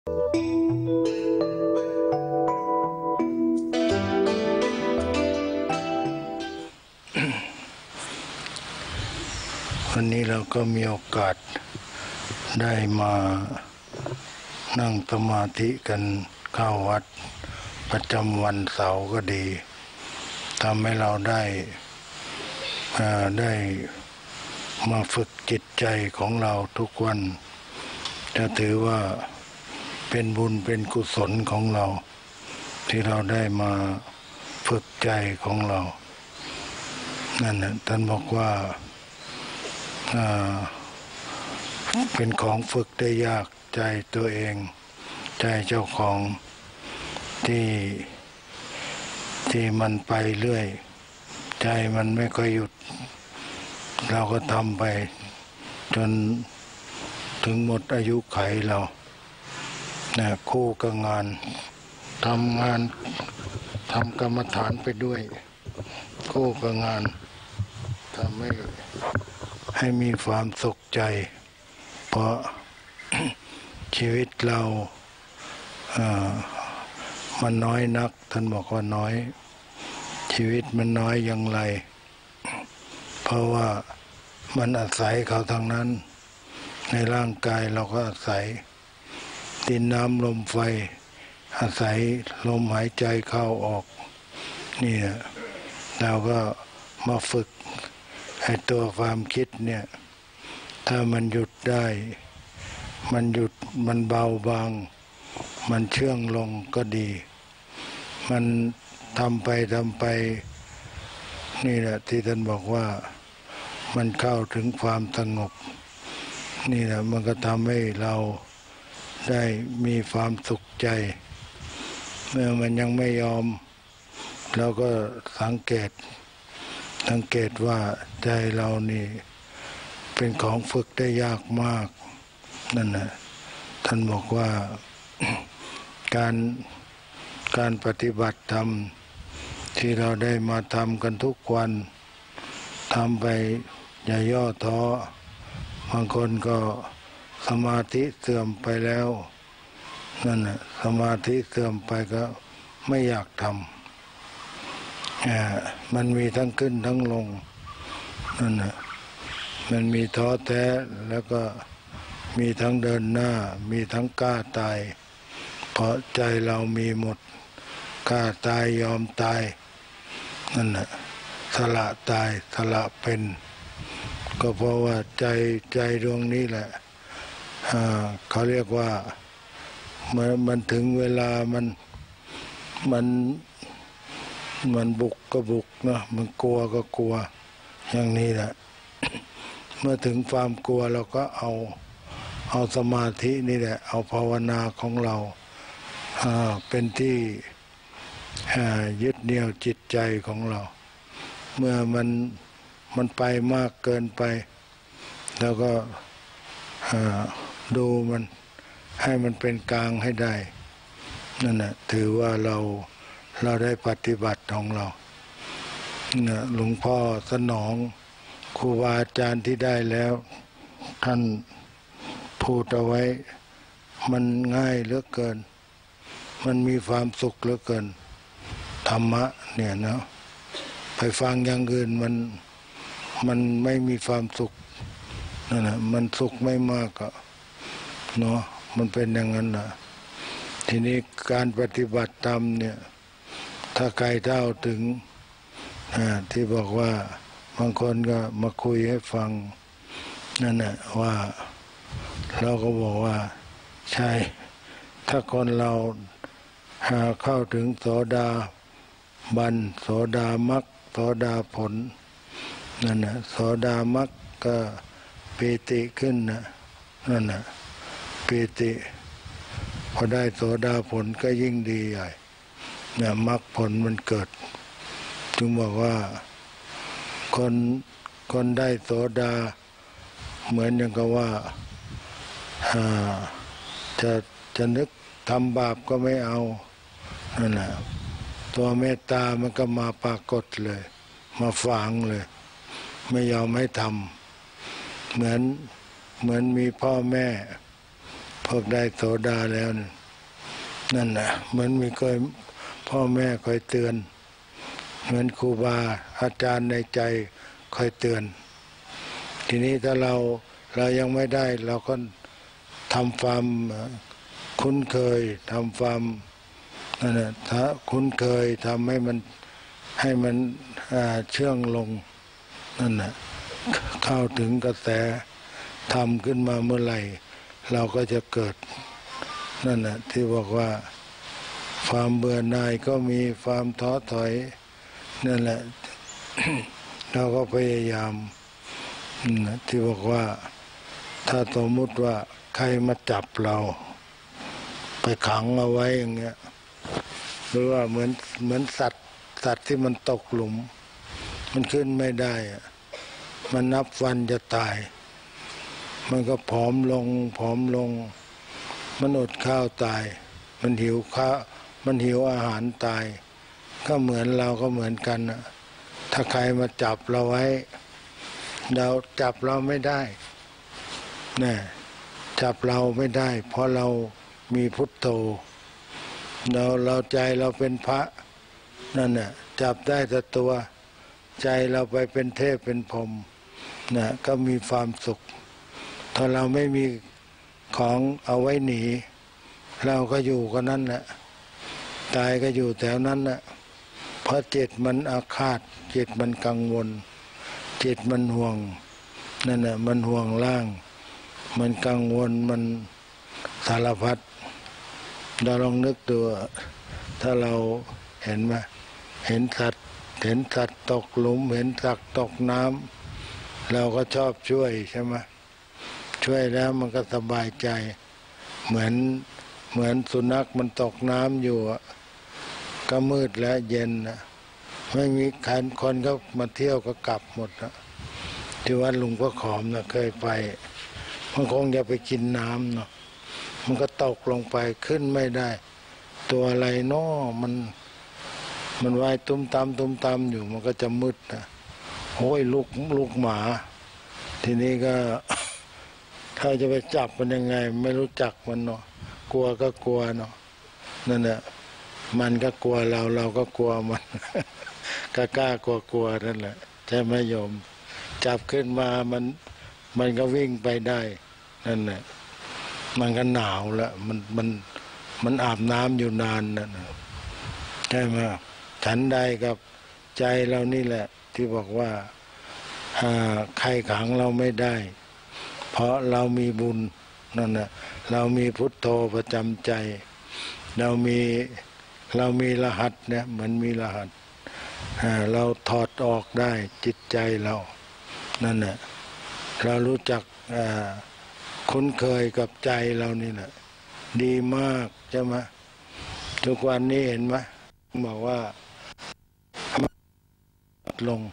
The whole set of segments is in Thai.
วันนี้เราก็มีโอกาสได้มานั่งสมาธิกันเข้าวัดประจำวันเสาร์ก็ดีทำให้เราได้มาฝึกจิตใจของเราทุกวันจะถือว่าเป็นบุญเป็นกุศลของเราที่เราได้มาฝึกใจของเรานั่นนะท่านบอกว่าเป็นของฝึกได้ยากใจตัวเองใจเจ้าของที่มันไปเรื่อยใจมันไม่ค่อยหยุดเราก็ทำไปจนถึงหมดอายุไขเราคู่กับงานทำกรรมฐานไปด้วยคู่กับงานทำให้มีความสุขใจเพราะ ชีวิตเรามันน้อยนักท่านบอกว่าน้อยชีวิตมันน้อยอย่างไรเพราะว่ามันอาศัยเขาทางนั้นในร่างกายเราก็อาศัยดินน้ำลมไฟอาศัยลมหายใจเข้าออกนี่เราก็มาฝึกให้ตัวความคิดเนี่ยถ้ามันหยุดได้มันหยุดมันเบาบางมันเชื่องลงก็ดีมันทำไปนี่แหละที่ท่านบอกว่ามันเข้าถึงความสงบนี่แหละมันก็ทำให้เราได้มีความสุขใจเมื่อมันยังไม่ยอมเราก็สังเกตว่าใจเรานี่เป็นของฝึกได้ยากมากนั่นนะท่านบอกว่า การปฏิบัติธรรมที่เราได้มาทำกันทุกวันทำไปอย่าย่อท้อบางคนก็สมาธิเสื่อมไปแล้วนั่นนะสมาธิเสื่อมไปก็ไม่อยากทำมันมีทั้งขึ้นทั้งลงนั่นนะมันมีท้อแท้แล้วก็มีทั้งเดินหน้ามีทั้งกล้าตายเพราะใจเรามีหมดกล้าตายยอมตายนั่นแหละสละตายสละเป็นก็เพราะว่าใจดวงนี้แหละเขาเรียกว่ามันถึงเวลามันบุกก็บุกนะมันกลัวก็กลัวอย่างนี้แหละ เมื่อถึงความกลัวเราก็เอาสมาธินี่แหละเอาภาวนาของเราเป็นที่ยึดเหนี่ยวจิตใจของเราเมื่อมันไปมากเกินไปแล้วก็ดูมันให้มันเป็นกลางให้ได้นั่นแหละถือว่าเราได้ปฏิบัติของเราหลวงพ่อสนองครูบาอาจารย์ที่ได้แล้วท่านพูดเอาไว้มันง่ายเหลือเกินมันมีความสุขเหลือเกินธรรมะเนี่ยนะไปฟังอย่างอื่นมันไม่มีความสุขนั่นแหละมันสุขไม่มากเนาะมันเป็นอย่างนั้นนะทีนี้การปฏิบัติธรรมเนี่ยถ้าใครเท่าถึงที่บอกว่าบางคนก็มาคุยให้ฟังนั่นแหละว่าเราก็บอกว่าใช่ถ้าคนเราเข้าถึงโสดาบันโสดามรรคโสดาผลนั่นนะโสดามรรคก็ปีติขึ้นนะนั่นนะปีติพอได้โสดาผลก็ยิ่งดีใหญ่เนี่ยมรรคผลมันเกิดจึงบอกว่าคนได้โสดาเหมือนอย่างกับว่าจะนึกทำบาปก็ไม่เอานั่นแหละตัวเมตตามันก็มาปรากฏเลยมาฝังเลยไม่ยอมให้ทำเหมือนมีพ่อแม่วกได้โสดาแล้วนั่นน่ะเหมือนมีเคยพ่อแม่คอยเตือนเหมือนครูบาอาจารย์ในใจคอยเตือนทีนี้ถ้าเรายังไม่ได้เราก็ทำความคุ้นเคยทำความนั่นแหละถ้าคุ้นเคยทำให้มันเชื่องลงนั่นแหละเข้าถึงกระแสทำขึ้นมาเมื่อไหร่เราก็จะเกิดนั่นแหละที่บอกว่าความเบื่อหน่ายก็มีความท้อถอยนั่นแหละ เราก็พยายามที่บอกว่าถ้าสมมุติว่าใครมาจับเราไปขังเอาไว้อย่างเงี้ยหรือว่าเหมือนสัตว์ที่มันตกหลุมมันขึ้นไม่ได้มันนับวันจะตายมันก็ผอมลงมันอดข้าวตายมันหิวข้าวมันหิวอาหารตายก็เหมือนเราก็เหมือนกันนะถ้าใครมาจับเราไว้เราจับเราไม่ได้เนี่ยจับเราไม่ได้เพราะเรามีพุทโธเราใจเราเป็นพระนั่นน่ะจับได้แต่ตัวใจเราไปเป็นเทพเป็นพรหมนะก็มีความสุขถ้าเราไม่มีของเอาไว้หนีเราก็อยู่กันนั่นแหละตายก็อยู่แถวนั้นแหละเพราะจิตมันอาฆาตจิตมันกังวลจิตมันห่วงนั่นแหละมันห่วงร่างมันกังวลมันสารพัดเราลองนึกดูถ้าเราเห็นไหมเห็นสัตว์ตกหลุมเห็นสัตว์ตกน้ำเราก็ชอบช่วยใช่ไหมช่วยแล้วมันก็สบายใจเหมือนสุนัขมันตกน้ำอยู่ก็มืดและเย็นนะไม่มีคนก็มาเที่ยวก็กลับหมดนะที่วัดหลวงพ่อขอมนะเคยไปมันคงจะไปกินน้ำเนาะมันก็ตกลงไปขึ้นไม่ได้ตัวอะไรน้อมันว่ายตุ้มตามอยู่มันก็จะมืดนะโอ้ยลูกหมาทีนี้ก็ ถ้าจะไปจับมันยังไงไม่รู้จักมันเนาะกลัวก็กลัวเนาะนั่นแหละมันก็กลัวเราก็กลัวมัน กล้ากลัวนั่นแหละใช่ไหมโยมจับขึ้นมามันก็วิ่งไปได้นั่นแหละมันก็หนาวแล้วมันอาบน้ำอยู่นานนั่นใช่ไหมฉันใดกับใจเรานี่แหละที่บอกว่าใครขังเราไม่ได้เพราะเรามีบุญนั่นแหละเรามีพุทโธประจำใจเรามีรหัสเนี่ยเหมือนมีรหัสเราถอดออกได้จิตใจเรานั่นแหละเรารู้จักคุ้นเคยกับใจเรานี่แหละดีมากใช่ไหมทุกวันนี้เห็นไหมบอกว่าลง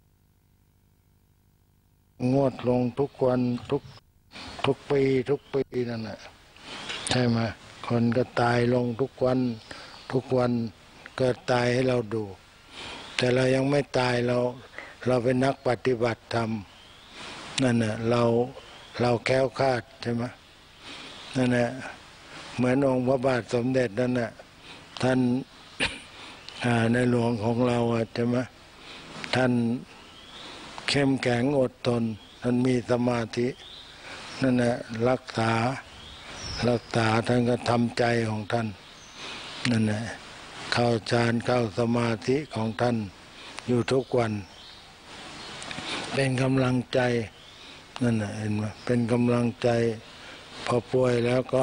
งดลงทุกวันทุกปีนั่นแหละใช่ไหมคนก็ตายลงทุกวันเกิดตายให้เราดูแต่เรายังไม่ตายเราเป็นนักปฏิบัติธรรมนั่นแหละเราแคล้วคลาดใช่ไหมนั่นแหละเหมือนองค์พระบาทสมเด็จนั่นแหละท่านในหลวงของเราใช่ไหมท่านเข้มแข็งอดทนท่านมีสมาธินั่นแหละรักษาท่านก็ทำใจของท่านนั่นแหละเข้าฌานเข้าสมาธิของท่านอยู่ทุกวันเป็นกำลังใจนั่นแหละเห็นไหมเป็นกำลังใจพอป่วยแล้วก็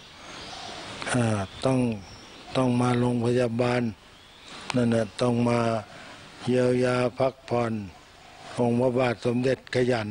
ต้องมาโรงพยาบาลนั่นแหละต้องมาเยียวยาพักผ่อนองค์พระบาทสมเด็จขยัน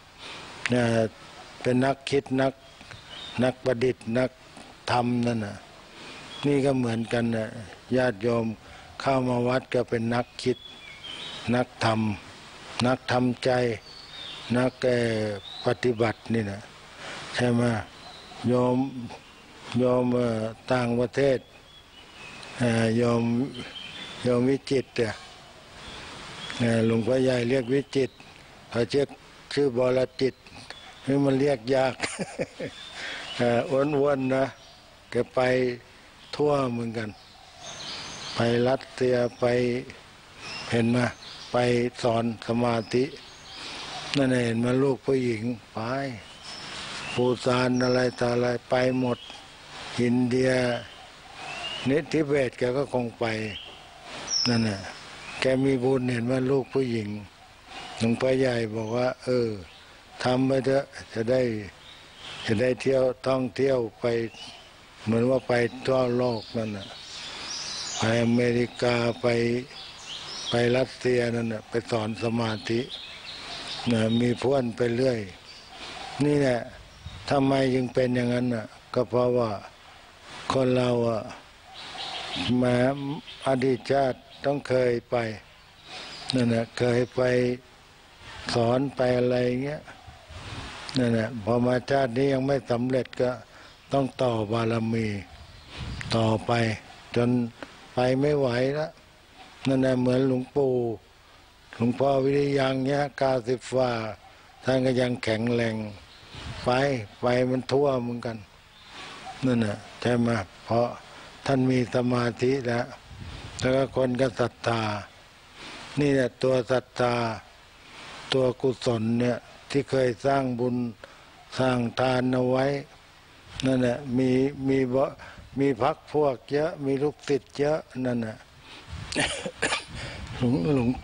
เป็นนักคิดนักประดิษฐ์นักทำนั่นน่ะนี่ก็เหมือนกันนะญาติโยมเข้ามาวัดก็เป็นนักคิดนักทำใจนักปฏิบัตินี่นะใช่ไหมโยมต่างประเทศโยมวิจิตรหลวงพ่อใหญ่เรียกวิจิตรเขาชื่อบรจิตรนี่มันเรียกยากอ้วนๆนะแกไปทั่วเหมือนกันไปรัสเซียไปเห็นไหมไปสอนสมาธินั่นเห็นมาลูกผู้หญิงไปปูซานอะไรต่ออะไรไปหมดอินเดียนิทิเบตแกก็คงไปนั่นน่ะแกมีบุญเห็นว่าลูกผู้หญิงหลวงพ่อใหญ่บอกว่าทำไปเถอะจะได้เที่ยวท่องเที่ยวไปเหมือนว่าไปทั่วโลกนั่นน่ะไปอเมริกาไปรัสเซียนั่นน่ะไปสอนสมาธินะมีเพื่อนไปเรื่อยนี่แหละทำไมจึงเป็นอย่างนั้นน่ะก็เพราะว่าคนเรามาอดีตชาติต้องเคยไปนั่นน่ะเคยไปสอนไปอะไรเงี้ยนั่นแหละพอมาชาตินี้ยังไม่สำเร็จก็ต้องต่อบารมีต่อไปจนไปไม่ไหวแล้วนั่นแหละเหมือนหลวงพ่อวิริยังเนี้ย90 ฝ่าท่านก็ยังแข็งแรงไปมันทั่วเหมือนกันนั่นน่ะใช่ไหมเพราะท่านมีสมาธิแล้วก็คนก็ศรัทธานี่แหละตัวศรัทธาตัวกุศลเนี่ยที่เคยสร้างบุญสร้างทานเอาไว้นั่นแหละมีพรรคพวกเยอะมีลูกศิษย์เยอะนั่นน่ะ หลวง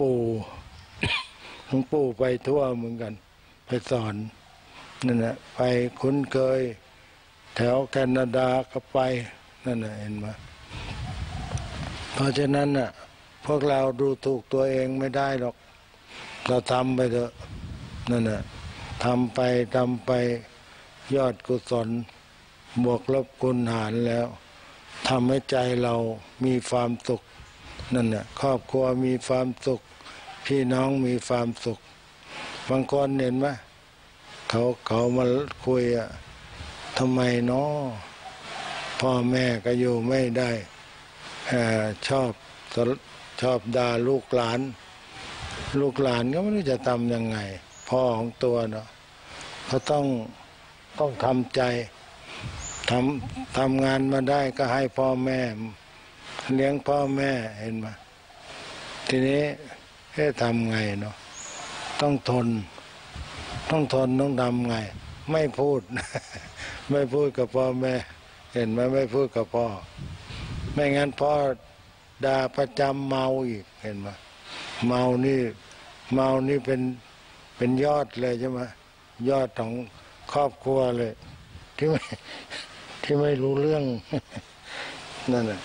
ปู่ไปทั่วเหมือนกันไปสอนนั่นแหละไปคุ้นเคยแถวแคนาดาก็ไปนั่นแหละเห็นไหมเพราะฉะนั้นน่ะพวกเราดูถูกตัวเองไม่ได้หรอกเราทำไปเถอะนั่นน่ะทำไปยอดกุศลบวกลบคูณหารแล้วทำให้ใจเรามีความสุขนั่นน่ะครอบครัวมีความสุขพี่น้องมีความสุขบางคนเห็นไหมเขามาคุยทำไมเนาะพ่อแม่ก็อยู่ไม่ได้ชอบด่าลูกหลานก็ไม่รู้จะทำยังไงพ่อของตัวเนาะเขาต้องทำใจทำงานมาได้ก็ให้พ่อแม่เลี้ยงพ่อแม่เห็นไหมทีนี้ทำไงเนาะต้องทนต้องทำไงไม่พูด ไม่พูดกับพ่อแม่เห็นไหมไม่พูดกับพ่อไม่งั้นพ่อด่าประจำเมาอีกเห็นไหมเมานี่เป็นยอดเลยใช่ไหมยอดของครอบครัวเลยที่ไม่รู้เรื่อง นั่นแหละ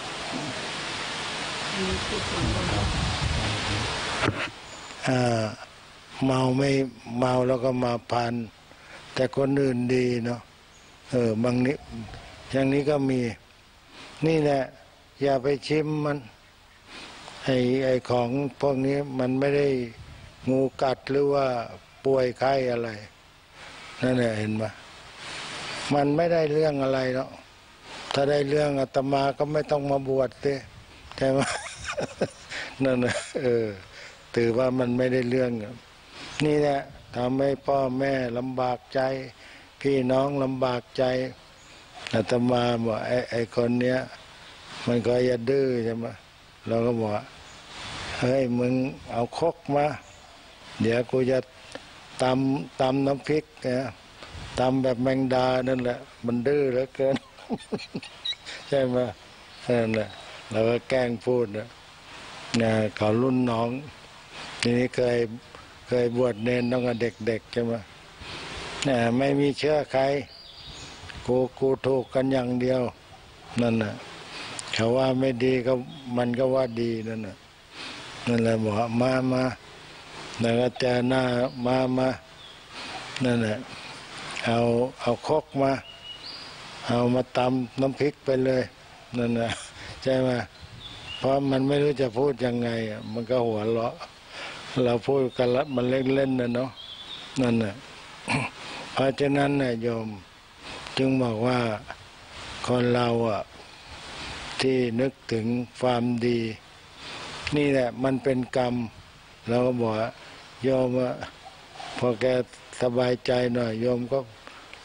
เมาแล้วก็มาพันแต่คนอื่นดีเนาะบางนี้อย่างนี้ก็มีนี่แหละอย่าไปชิมมันไอ้ของพวกนี้มันไม่ได้งูกัดหรือว่าป่วยไข้อะไรนั่นแหละเห็นไหมมันไม่ได้เรื่องอะไรเนาะถ้าได้เรื่องอาตมาก็ไม่ต้องมาบวชสิใช่ไหม นั่นนะถือว่ามันไม่ได้เรื่องนี่แหละทำให้พ่อแม่ลำบากใจพี่น้องลำบากใจอาตมาบอกไอ้คนเนี้ยมันก็อย่าดื้อใช่ไหมเราก็บอกเฮ้ยมึงเอาคกมาเดี๋ยวกูจะตำน้ำพริกนะตำแบบแมงดานั่นแหละมันดื้อเหลือเกิน ใช่ไหมนั่นแหละเราก็แกล้งพูดนะเขารุ่นน้องทีนี้เคยบวชเนนต้องกับเด็กๆใช่ไหมไม่มีเชื่อใครกูถูกกันอย่างเดียวนั่นน่ะเขาว่าไม่ดีก็มันก็ว่าดีนั่นน่ะนั่นแหละบอกมาแล้วก็เจอหน้ามานั่นแหละเอาคกมาเอามาตำน้ำพริกไปเลยนั่นน่ะใช่ไหมเพราะมันไม่รู้จะพูดยังไงมันก็หัวเราะเราพูดกันละมันเล่นๆนะเนาะนั่นน่ะ เพราะฉะนั้นน่ะโยมจึงบอกว่าคนเราที่นึกถึงความดี นี่แหละมันเป็นกรรมเราก็บอกโยมพอแกสบายใจหน่อยโยมก็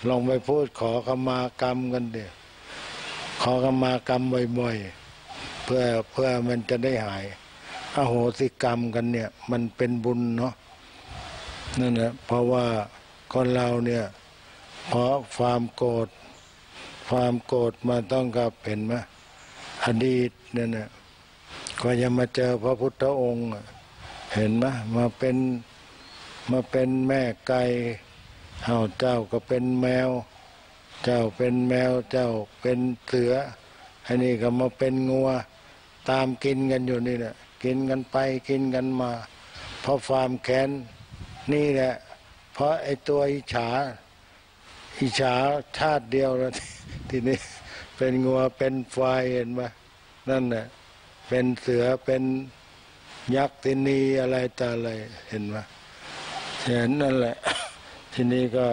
ลองไปพูดขอขมากรรมกันเดี๋ยวขอขมากรรมบ่อยๆเพื่อมันจะได้หายอโหสิกรรมกันเนี่ยมันเป็นบุญเนาะนั่นแหละเพราะว่าคนเราเนี่ยเพราะความโกรธมาต้องกับเห็นไหมอดีตเนี่ยนะก็จะมาเจอพระพุทธองค์เห็นไหมมาเป็นแม่ไก่เจ้าก็เป็นแมวเจ้าเป็นแมวเจ้าเป็นเสืออันนี้ก็มาเป็นงัวตามกินกันอยู่นี่แหละกินกันไปกินกันมาเพราะความแค้นนี่แหละเพราะไอ้ตัวอิจฉาชาติเดียวแล้วทีนี้เป็นงัวเป็นควายเห็นไหมนั่นแหละเป็นเสือเป็นยักษ์ตินีอะไรต่ออะไรเห็นไหมเห็นนั่นแหละทีนี้ก็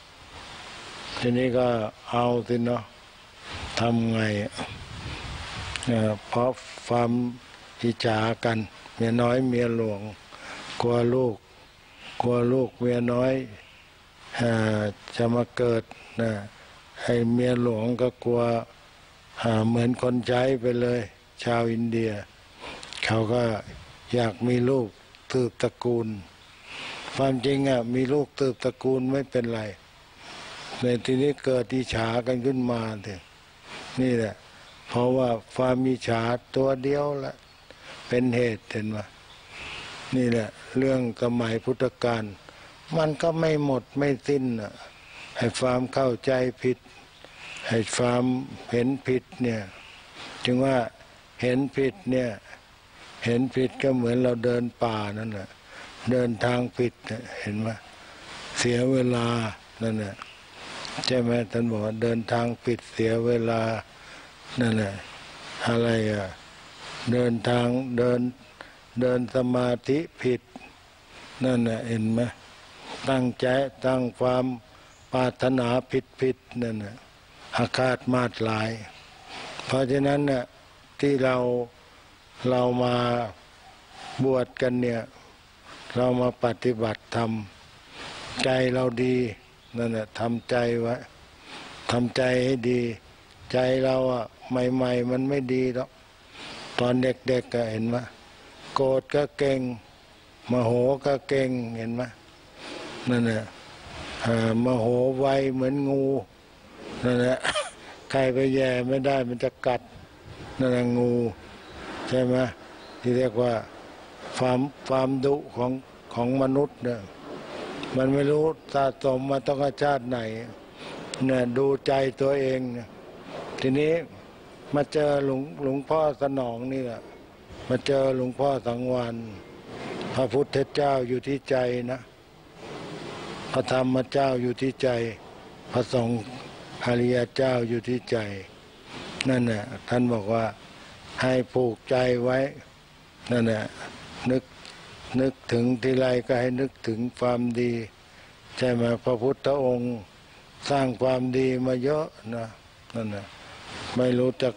เอาสิเนาะทำไงเพราะความอิจฉากันเมียน้อยเมียหลวงกลัวลูกเมียน้อยจะมาเกิดนะไอ้เมียหลวงก็กลัวเหมือนคนใช้ไปเลยชาวอินเดียเขาก็อยากมีลูกสืบตระกูลความจริงมีลูกสืบตระกูลไม่เป็นไรในทีนี้เกิดอิจฉากันขึ้นมาเถอะนี่แหละเพราะว่าความอิจฉาตัวเดียวละเป็นเหตุเห็นไหมนี่แหละเรื่องสมัยพุทธกาลมันก็ไม่หมดไม่สิ้นให้ความเข้าใจผิดให้ความเห็นผิดเนี่ยจึงว่าเห็นผิดเนี่ยเห็นผิดก็เหมือนเราเดินป่านั่นแหละเดินทางผิดเห็นไหมเสียเวลานั่นแหละใช่ไหมท่านบอกว่าเดินทางผิดเสียเวลานั่นแหละอะไรเดินทางเดินสมาธิผิดนั่นแหละเห็นไหมตั้งใจตั้งความปรารถนาผิดนั่นแหละอาฆาตมาตรายเพราะฉะนั้นเนี่ยที่เรามาบวชกันเนี่ยเรามาปฏิบัติธรรมใจเราดีนั่นแหละทำใจไว้ทำใจให้ดีใจเราใหม่ๆมันไม่ดีหรอกตอนเด็กๆก็เห็นไหมโกรธก็เก่งโมโหก็เก่งเห็นไหมนั่นแหละโมโหไวเหมือนงูนั่นแหละใครไปแย่ไม่ได้มันจะกัดนั่นแหละงูใช่ไหมที่เรียกว่าความดุของมนุษย์เนี่ยมันไม่รู้สะสมมาต้องชาติไหนเนี่ยดูใจตัวเองเนี่ยทีนี้มาเจอหลวงพ่อสนองนี่แหละมาเจอหลวงพ่อสังวรพระพุทธเจ้าอยู่ที่ใจนะพระธรรมเจ้าอยู่ที่ใจพระสงฆ์อริยเจ้าอยู่ที่ใจนั่นน่ะท่านบอกว่าให้ผูกใจไว้นั่นน่ะนึกถึงทีไรก็ให้นึกถึงความดีใช่ไหมพระพุทธองค์สร้างความดีมาเยอะนะนั่นน่ะไม่รู้จัก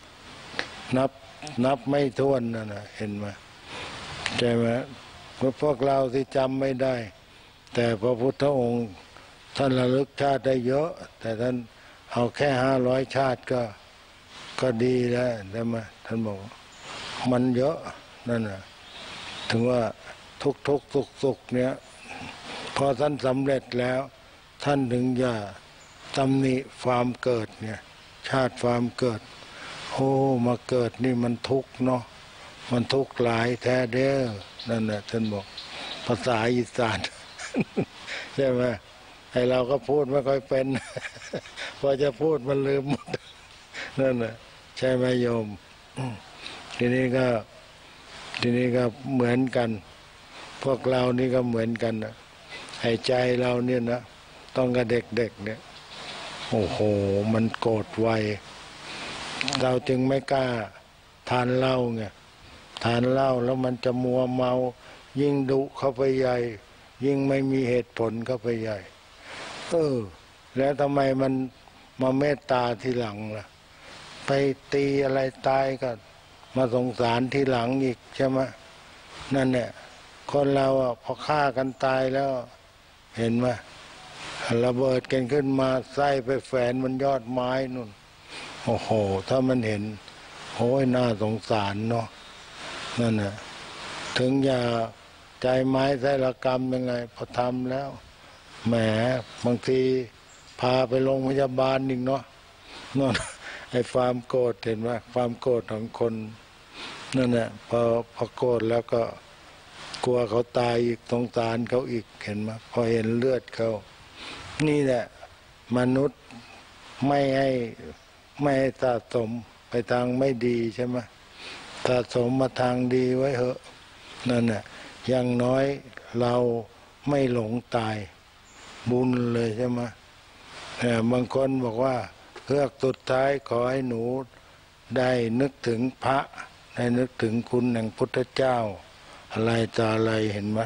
นับไม่ถ้วนนั่นน่ะเห็นไหมใช่ไหมพวกเราที่จำไม่ได้แต่พระพุทธองค์ท่านระลึกชาติได้เยอะแต่ท่านเอาแค่500 ชาติก็ดีแล้วใช่ไหมท่านบอกมันเยอะนั่นน่ะถึงว่าทุกสุขเนี่ยพอท่านสำเร็จแล้วท่านถึงอย่าตำหนิความเกิดเนี่ยชาติความเกิดโอ้มาเกิดนี่มันทุกข์เนาะมันทุกข์หลายแท้เด้อนั่นน่ะท่านบอกภาษาอีสานใช่ไหมไอเราก็พูดไม่ค่อยเป็นพอจะพูดมันลืมหมดนั่นน่ะใช่ไหมโยมทีนี้ก็เหมือนกันพวกเรานี่ก็เหมือนกันนะให้ใจเราเนี่ยนะต้องกับเด็กๆเนี่ยโอ้โหมันโกรธไวเราจึงไม่กล้าทานเหล้าไงทานเหล้าแล้วมันจะมัวเมายิ่งดุเข้าไปใหญ่ยิ่งไม่มีเหตุผลเข้าไปใหญ่แล้วทำไมมันมาเมตตาทีหลังล่ะไปตีอะไรตายก็มาสงสารทีหลังอีกใช่ไหมนั่นเนี่ยคนเราพอฆ่ากันตายแล้วเห็นไหมระเบิดกันขึ้นมาไส้ไปแฝนมันยอดไม้นู่นโอ้โหถ้ามันเห็นโอ้ยน่าสงสารเนาะนั่นน่ะถึงอย่าใจไม้ไส้ละกรรมยังไงพอทำแล้วแหมบางทีพาไปโรงพยาบาลอีกเนาะนั่นไอ้ความโกรธเห็นไหมความโกรธของคนนั่นแหละพอโกรธแล้วก็กลัวเขาตายอีกสงสารเขาอีกเห็นไหมพอเห็นเลือดเขานี่แหละมนุษย์ไม่ให้สะสมไปทางไม่ดีใช่ไหมสะสมมาทางดีไว้เถอะนั่นแหละอย่างน้อยเราไม่หลงตายบุญเลยใช่ไหมบางคนบอกว่าเฮือกสุดท้ายขอให้หนูได้นึกถึงพระได้นึกถึงคุณแห่งพุทธเจ้าอะไรต่ออะไรเห็นไหม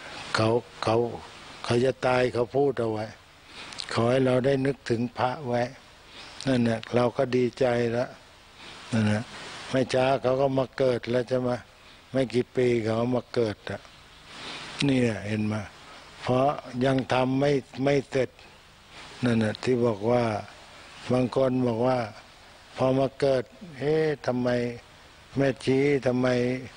เขาจะตายเขาพูดเอาไว้ขอให้เราได้นึกถึงพระไว้นั่นแหละเราก็ดีใจแล้วนั่นแหละไม่ช้าเขาก็มาเกิดแล้วใช่ไหมไม่กี่ปีเขามาเกิดอ่ะนี่เห็นไหมเพราะยังทำไม่เสร็จนั่นแหละที่บอกว่าบางคนบอกว่าพอมาเกิดทำไมแม่ชีทำไม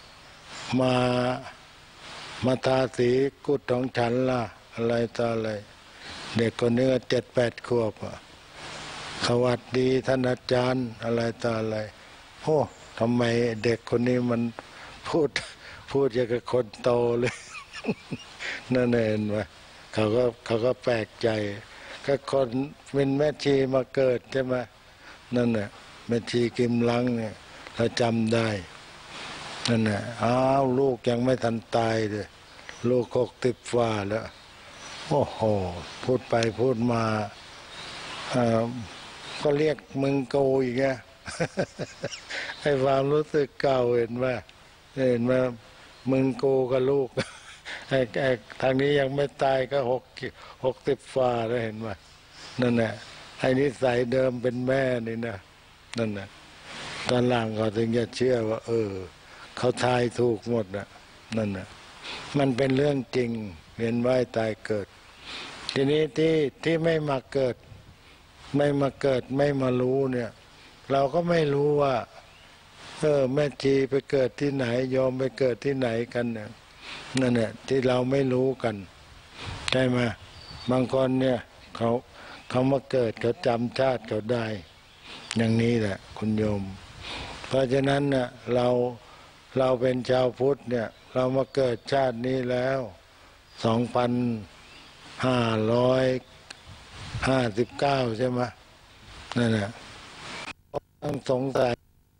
มาทาสีกุฏของฉันล่ะอะไรต่ออะไรเด็กคนนี้ก็7-8 ขวบสวัสดีท่านอาจารย์อะไรต่ออะไรโอ้ทำไมเด็กคนนี้มันพูดอย่างกับคนโตเลย นั่นเองวะเขาก็แปลกใจก็คนเป็นแม่ชีมาเกิดใช่ไหมนั่นแหละแม่ชีกิมลังเนี่ยเราจำได้นั่นแหละอ้าวลูกยังไม่ทันตายเลยลูก60 ฝ่าแล้วโอ้โหพูดไปพูดมาก็เรียกมึงโกอีกไง ให้ความรู้สึกเก่าเห็นว่ามึงโกกับลูก ไอ้ทางนี้ยังไม่ตายก็60 ฝ่าแล้วเห็นไหมนั่นแหละไอ้นิสัยเดิมเป็นแม่นี่นะนั่นแหละตอนหลังเขาถึงจะเชื่อว่าเขาทายถูกหมดนะนั่นแหละมันเป็นเรื่องจริงเวียนว่ายตายเกิดทีนี้ที่ไม่มาเกิดไม่มารู้เนี่ยเราก็ไม่รู้ว่าแม่ชีไปเกิดที่ไหนยอมไปเกิดที่ไหนกันเนี่ยนั่นแหละที่เราไม่รู้กันใช่ไหมบางคนเนี่ยเขามาเกิดเขาจำชาติเขาได้อย่างนี้แหละคุณโยมเพราะฉะนั้นเนี่ยเราเป็นชาวพุทธเนี่ยเรามาเกิดชาตินี้แล้ว2,559ใช่ไหมนั่นแหละต้องสงสัย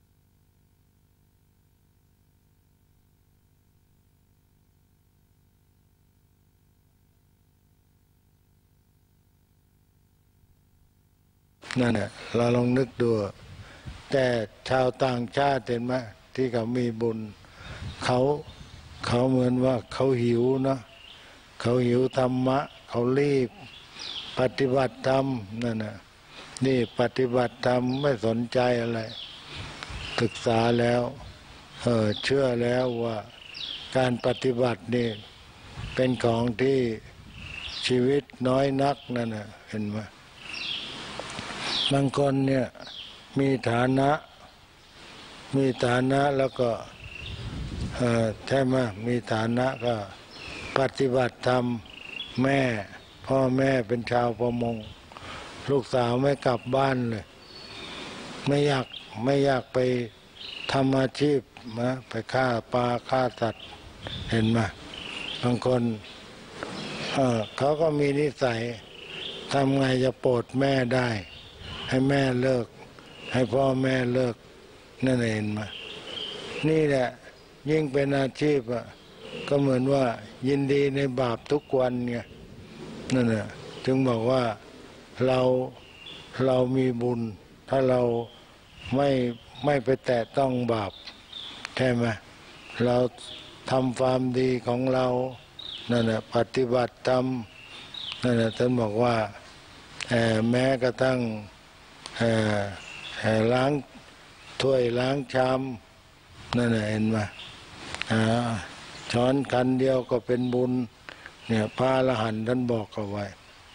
นั่นแหละเราลองนึกดูแต่ชาวต่างชาติเห็นไหมที่เขามีบุญเขาเหมือนว่าเขาหิวนะเขาหิวธรรมะเขารีบปฏิบัติธรรมนั่นน่ะนี่ปฏิบัติธรรมไม่สนใจอะไรศึกษาแล้วเชื่อแล้วว่าการปฏิบัตินี่เป็นของที่ชีวิตน้อยนักนั่นน่ะเห็นไหมบางคนเนี่ยมีฐานะแล้วก็ใช่ไหมมีฐานะก็ปฏิบัติธรรมพ่อแม่เป็นชาวประมงลูกสาวไม่กลับบ้านเลยไม่อยากไปทำอาชีพไปฆ่าปลาฆ่าสัตว์เห็นไหมบางคนเขาก็มีนิสัยทำไงจะโปรดแม่ได้ให้แม่เลิกให้พ่อแม่เลิกนั่นเองมานี่แหละยิ่งเป็นอาชีพก็เหมือนว่ายินดีในบาปทุกวันไงนั่นแหละถึงบอกว่าเรามีบุญถ้าเราไม่ไปแตะต้องบาปใช่ไหมเราทำความดีของเรานั่นแหละปฏิบัติธรรมนั่นแหละท่านบอกว่าแม้กระทั่งล้างถ้วยล้างชามนั่นเห็นไหมช้อนกันเดียวก็เป็นบุญเนี่ยพระอรหันต์ท่านบอกเอาไว้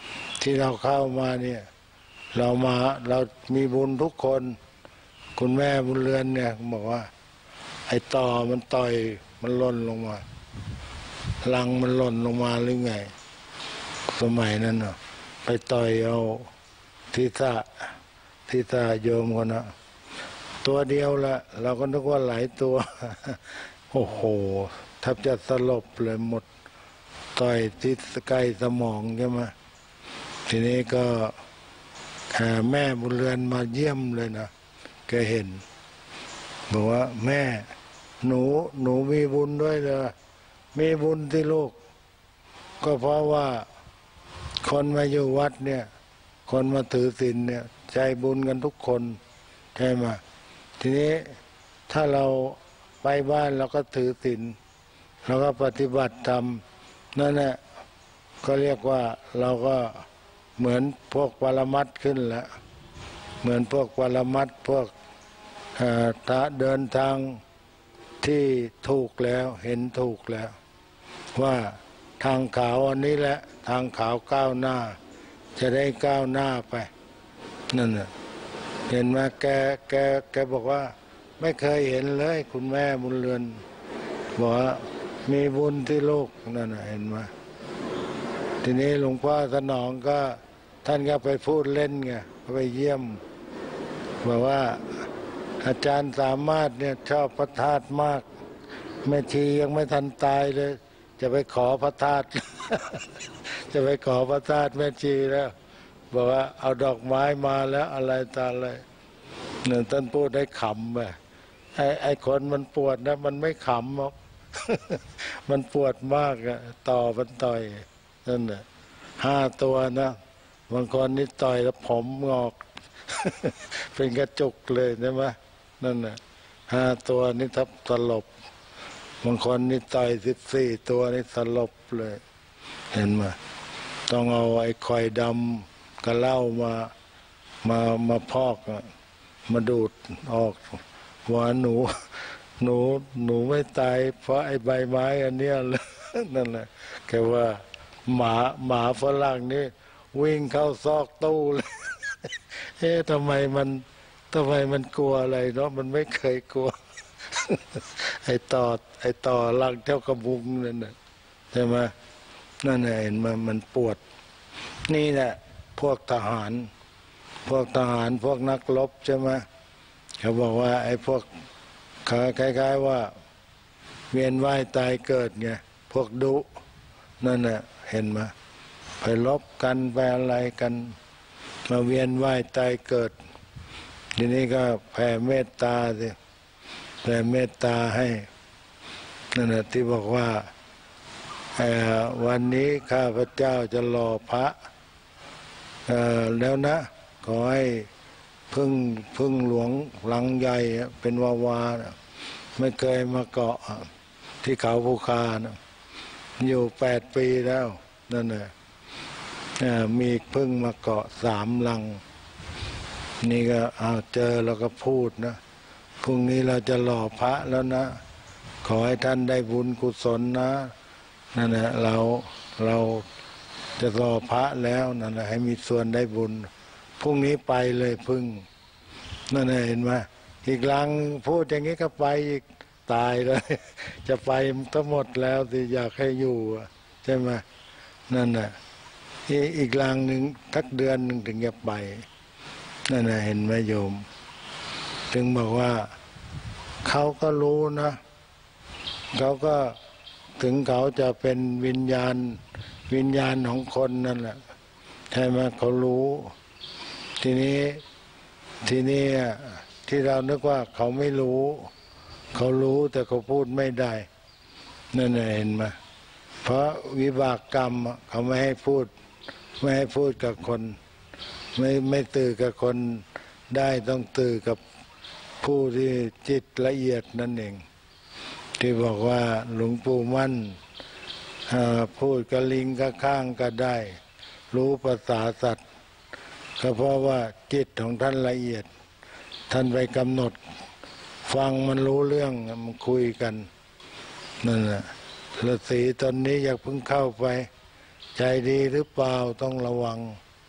ที่เราเข้ามาเนี่ยเรามีบุญทุกคนคุณแม่บุญเรือนเนี่ยบอกว่าไอ้ต่อมันต่อยมันหล่นลงมาลังมันหล่นลงมาหรือไงสมัยนั้นเนาะไปต่อยเอาทิศาโยมคนนะตัวเดียวละเราก็นึกว่าหลายตัวโอ้โหแทบจะสลบเลยหมดต่อยที่ใกล้สมองใช่ไหมทีนี้ก็แม่บุญเรือนมาเยี่ยมเลยนะแกเห็นบอกว่าแม่หนูมีบุญด้วยเหรอมีบุญที่ลูกก็เพราะว่าคนมาอยู่วัดเนี่ยคนมาถือศีลเนี่ยใจบุญกันทุกคนใช่ไหมทีนี้ถ้าเราไปบ้านเราก็ถือศีลเราก็ปฏิบัติธรรมนั่นแหละก็เรียกว่าเราก็เหมือนพวกปรมัตถ์ขึ้นแล้วเหมือนพวกปรมัตถ์พวกเดินทางที่ถูกแล้วเห็นถูกแล้วว่าทางขาวอันนี้แหละทางขาวก้าวหน้าจะได้ก้าวหน้าไปนั่นน่ะเห็นไหมแกบอกว่าไม่เคยเห็นเลยคุณแม่บุญเรือนบอกว่ามีบุญที่ลูกนั่นน่ะเห็นไหมทีนี้หลวงพ่อสนองก็ท่านก็ไปพูดเล่นไงไปเยี่ยมบอกว่าอาจารย์สามารถเนี่ยชอบพระธาตุมากแม่ชียังไม่ทันตายเลยจะไปขอพระธาตุ จะไปขอพระธาตุแม่ชีแล้วบอกว่าเอาดอกไม้มาแล้วอะไรตาอะไรเนี่ยท่านพูดได้ขำไปไอ้คนมันปวดนะมันไม่ขำหรอก มันปวดมากอะต่อมันต่อยนั่นแหละ5 ตัวนะบางคนนี่ต่อยแล้วผมงอก เป็นกระจุกเลยใช่ไหมนั่นน่ะ5 ตัวนี่ทับสลบบางคนนี่ต่อย14 ตัวนี่สลบเลยเห็นไหมต้องเอาไอ้ข่อยดำกระเหล้ามาพอกมาดูดออกว่าหนูไม่ตายเพราะไอ้ใบไม้อันเนี้ยเลยนั่นแหละแค่ว่าหมาฝรั่งนี่วิ่งเข้าซอกตู้เลยทำไมมันกลัวอะไรเนาะมันไม่เคยกลัว ไอ้ต่อลังเท่ากระบุงนั่นน่ะใช่ไหมนั่นแหละเห็นมันปวดนี่แหละพวกทหารพวกนักรบใช่ไหมเขาบอกว่าไอ้พวกคล้ายๆว่าเวียนว่ายตายเกิดไงพวกดุนั่นน่ะเห็นไหมไปลบกันไปอะไรกันมาเวียนว่ายตายเกิดทีนี้ก็แผ่เมตตาสิแผ่เมตตาให้นั่นแหละที่บอกว่าวันนี้ข้าพเจ้าจะรอพระแล้วนะขอให้พึ่งหลวงหลังใหญ่เป็นวาวาไม่เคยมาเกาะที่เขาภูคานะอยู่8 ปีแล้วนั่นแหละมีพึ่งมาเกาะ3 ลังนี่ก็เจอแล้วก็พูดนะพรุ่งนี้เราจะหล่อพระแล้วนะขอให้ท่านได้บุญกุศลนะนั่นแหละเราจะหล่อพระแล้วนั่นแหละให้มีส่วนได้บุญพรุ่งนี้ไปเลยพึ่งนั่นแหละเห็นไหมอีกลังพูดอย่างนี้ก็ไปอีกตายเลย จะไปทั้งหมดแล้วสิอยากให้อยู่ใช่ไหมนั่นแหละอีกลังหนึ่งทักเดือนหนึ่งถึงจะไปนั่นแหละเห็นไหมโยมถึงบอกว่าเขาก็รู้นะเขาก็ถึงเขาจะเป็นวิญญาณของคนนั่นแหละใช่ไหมเขารู้ทีนี้ที่เรานึกว่าเขาไม่รู้เขารู้แต่เขาพูดไม่ได้นั่นแหละเห็นไหมเพราะวิบากกรรมเขาไม่ให้พูดกับคนไม่ตื่นกับคนได้ต้องตื่นกับผู้ที่จิตละเอียดนั่นเองที่บอกว่าหลวงปู่มั่นพูดกับลิงกับข้างก็ได้รู้ภาษาสัตว์ก็เพราะว่าจิตของท่านละเอียดท่านไปกำหนดฟังมันรู้เรื่องมันคุยกันนั่นแหละฤาษีตอนนี้อยากเพิ่งเข้าไปใจดีหรือเปล่าต้องระวัง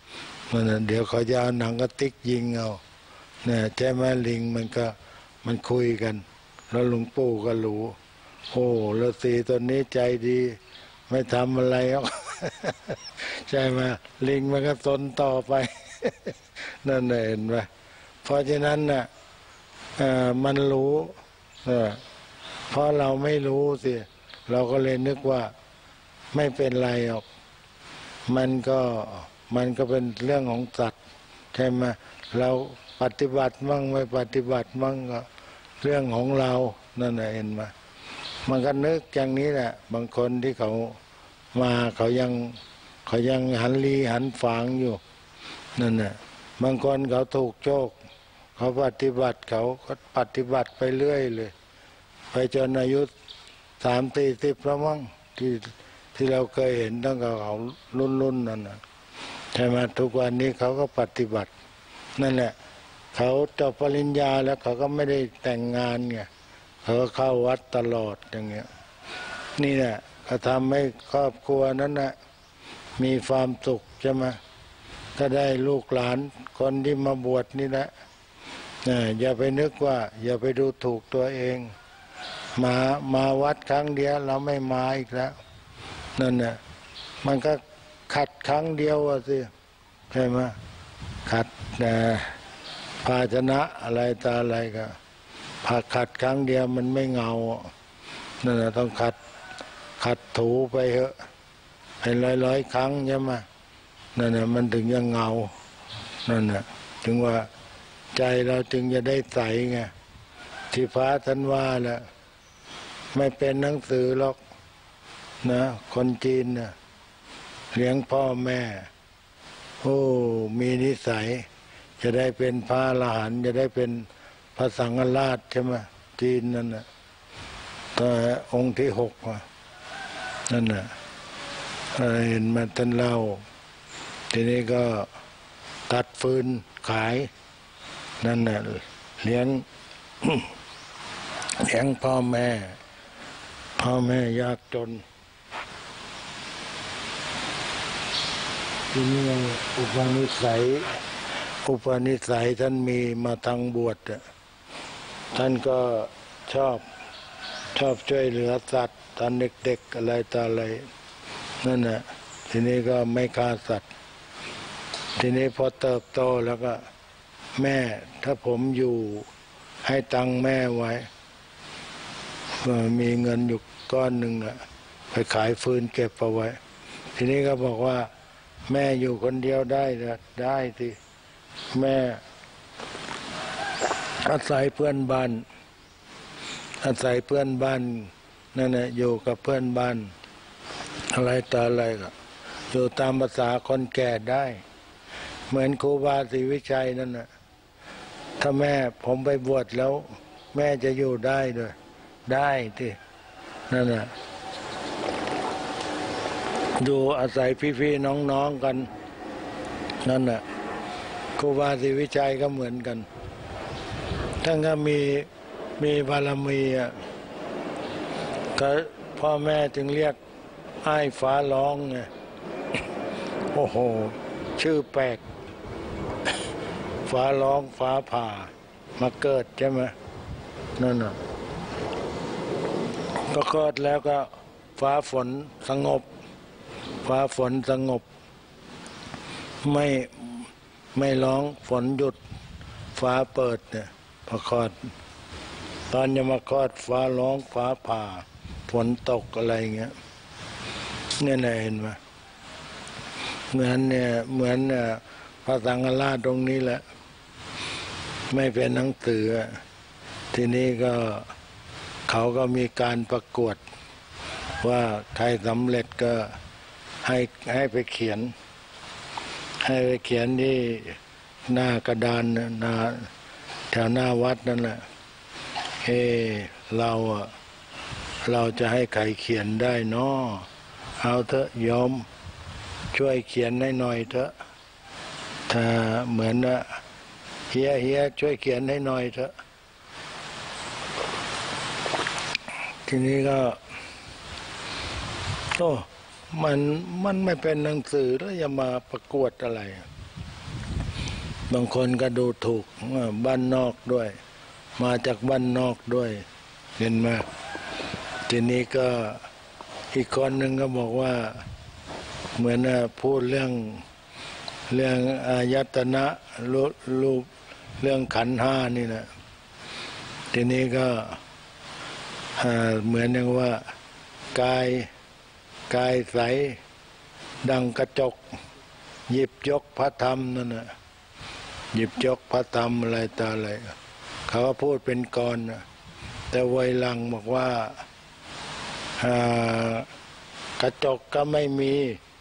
เดี๋ยวเขาจะเอาหนังกระติกยิงเอาเนี่ยใช่ไหมลิงมันคุยกันแล้วหลวงปู่ก็รู้โอ้ฤาษีตนนี้ใจดีไม่ทำอะไรหรอกใช่ไหมลิงมันก็ตนต่อไปนั่นเห็นไหมเพราะฉะนั้นน่ะมันรู้เพราะเราไม่รู้สิเราก็เลยนึกว่าไม่เป็นไรหรอกมันก็เป็นเรื่องของสัตว์ใช่ไหมเราปฏิบัติมั่งไม่ปฏิบัติมั่งก็เรื่องของเรานั่นเห็นไหมมันก็นึกอย่างนี้แหละบางคนที่เขามาเขายังหันลีหันฝางอยู่นั่นน่ะบางคนเขาถูกโชคเขาปฏิบัติเขาก็ปฏิบัติไปเรื่อยเลยไปจนอายุ30-40แล้วมั้งที่เราเคยเห็นตั้งแต่เขารุ่นนั่นนะใช่ไหมทุกวันนี้เขาก็ปฏิบัตินั่นแหละเขาจบปริญญาแล้วเขาก็ไม่ได้แต่งงานไงเขาก็เข้าวัดตลอดอย่างเงี้ยนี่แหละก็ทำให้ครอบครัวนั้นนะมีความสุขใช่ไหมก็ได้ลูกหลานคนที่มาบวชนี่แหละอย่าไปนึกว่าอย่าไปดูถูกตัวเองมาวัดครั้งเดียวเราไม่มาอีกแล้วนั่นน่ะมันก็ขัดครั้งเดียวสิใช่ไหมขัดภาชนะอะไรตาอะไรก็ขัดครั้งเดียวมันไม่เงานั่นน่ะต้องขัดถูไปเถอะให้ร้อยครั้งใช่ไหมนั่นน่ะมันถึงจะเงานั่นน่ะถึงว่าใจเราจึงจะได้ใสไงที่พระท่านว่าแหละไม่เป็นหนังสือหรอกนะคนจีนนะเลี้ยงพ่อแม่โอ้มีนิสัยจะได้เป็นพระอรหันต์จะได้เป็นพระสังฆราชใช่ไหมจีนนั่นน่ะแต่องค์ที่6นั่นน่ะเห็นมาท่านเล่าทีนี้ก็ตัดฟืนขายนั่นน่ะเลี้ยง พ่อแม่ยากจนทีนี้อุปนิสัยท่านมีมาทางบวชท่านก็ชอบช่วยเหลือสัตว์ตอนเด็กๆอะไรต่ออะไรนั่นน่ะทีนี้ก็ไม่ฆ่าสัตว์ทีนี้พอเติบโตแล้วก็แม่ถ้าผมอยู่ให้ตังค์แม่ไว้มีเงินอยู่ก้อนหนึ่งไปขายฟืนเก็บเอาไว้ทีนี้ก็บอกว่าแม่อยู่คนเดียวได้สิแม่อาศัยเพื่อนบ้านนั่นแหละอยู่กับเพื่อนบ้านอะไรต่ออะไรก็อยู่ตามภาษาคนแก่ได้เหมือนครูบาศรีวิชัยนั่นน่ะถ้าแม่ผมไปบวชแล้วแม่จะอยู่ได้ด้วยได้ที่นั่นน่ะดูอาศัยพี่ๆน้องๆกันนั่นน่ะครูบาศรีวิชัยก็เหมือนกันท่านก็มีบารมีก็พ่อแม่จึงเรียกอ้ายฟ้าร้องไงโอ้โหชื่อแปลกฟ้าร้องฟ้าผ่ามาเกิดใช่ไหมนั่นน่ะก็เกิดแล้วก็ฟ้าฝนสงบไม่ร้องฝนหยุดฟ้าเปิดเนี่ยพอคลอดตอนจะมาคลอดฟ้าร้องฟ้าผ่าฝนตกอะไรเงี้ยเนี่ยเห็นไหมเหมือนพระสังฆราชตรงนี้แหละไม่เป็นหนังสือทีนี้ก็เขาก็มีการประกวดว่าใครสำเร็จก็ให้ไปเขียนที่หน้ากระดานแถวหน้าวัดนั่นแหละเราจะให้ใครเขียนได้เนาะเอาเถอะโยมช่วยเขียนให้หน่อยเถอะถ้าเหมือนเฮียช่วยเขียนให้หน่อยเถอะทีนี้ก็มันไม่เป็นหนังสือแล้วจะมาประกวดอะไรบางคนก็ดูถูกบ้านนอกด้วยมาจากบ้านนอกด้วยเห็นไหมทีนี้ก็อีกคนหนึ่งก็บอกว่าเหมือนพูดเรื่องอายตนะรูปเรื่องขันธ์ห้านี่นะทีนี้ก็เหมือนอย่างว่ากายใสดังกระจกหยิบยกพระธรรมนั่นนะหยิบยกพระธรรมอะไรต่ออะไรเขาก็พูดเป็นกรนะแต่ไวยหลังบอกว่ากระจกก็ไม่มี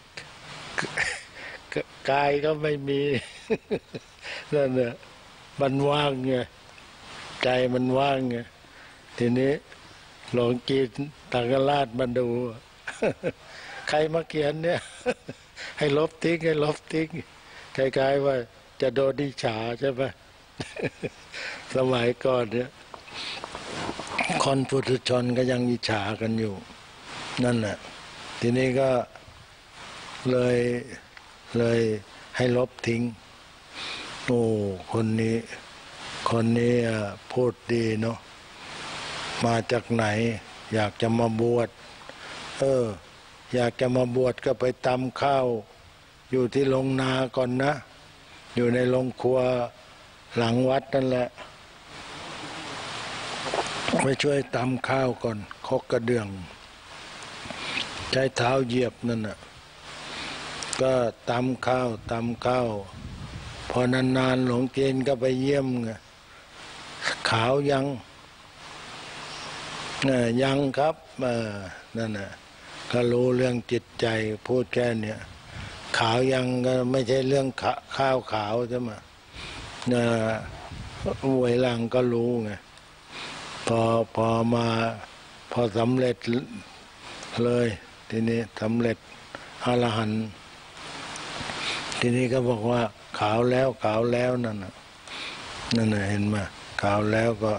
กายก็ไม่มีนั่นน่ะมันว่างไงใจมันว่างไงทีนี้หลวงจีนตังกราชมาดูใครมาเขียนเนี่ยให้ลบทิ้งให้ลบทิ้งคล้ายๆว่าจะโดนดิฉาใช่ไหมสมัยก่อนเนี่ยคนปุถุชนก็ยังอิจฉากันอยู่นั่นแหละทีนี้ก็เลยให้ลบทิ้งโอ้คนนี้พูดดีเนาะมาจากไหนอยากจะมาบวชอยากจะมาบวชก็ไปตำข้าวอยู่ที่โรงนาก่อนนะอยู่ในโรงครัวหลังวัดนั่นแหละไปช่วยตำข้าวก่อนคกกระเดื่องใช้เท้าเหยียบนั่นน่ะก็ตำข้าวพอนานๆหลวงเกณฑ์ก็ไปเยี่ยมไงขาวยังครับนั่นน่ะก็รู้เรื่องจิตใจพูดแค่เนี้ยขาวยังก็ไม่ใช่เรื่องข้าวขาวใช่ไหมหวยหลังก็รู้ไงพอสำเร็จเลยทีนี้สำเร็จอรหันต์ทีนี้ก็บอกว่าขาวแล้วนั่นน่ะเห็นไหมขาวแล้วก็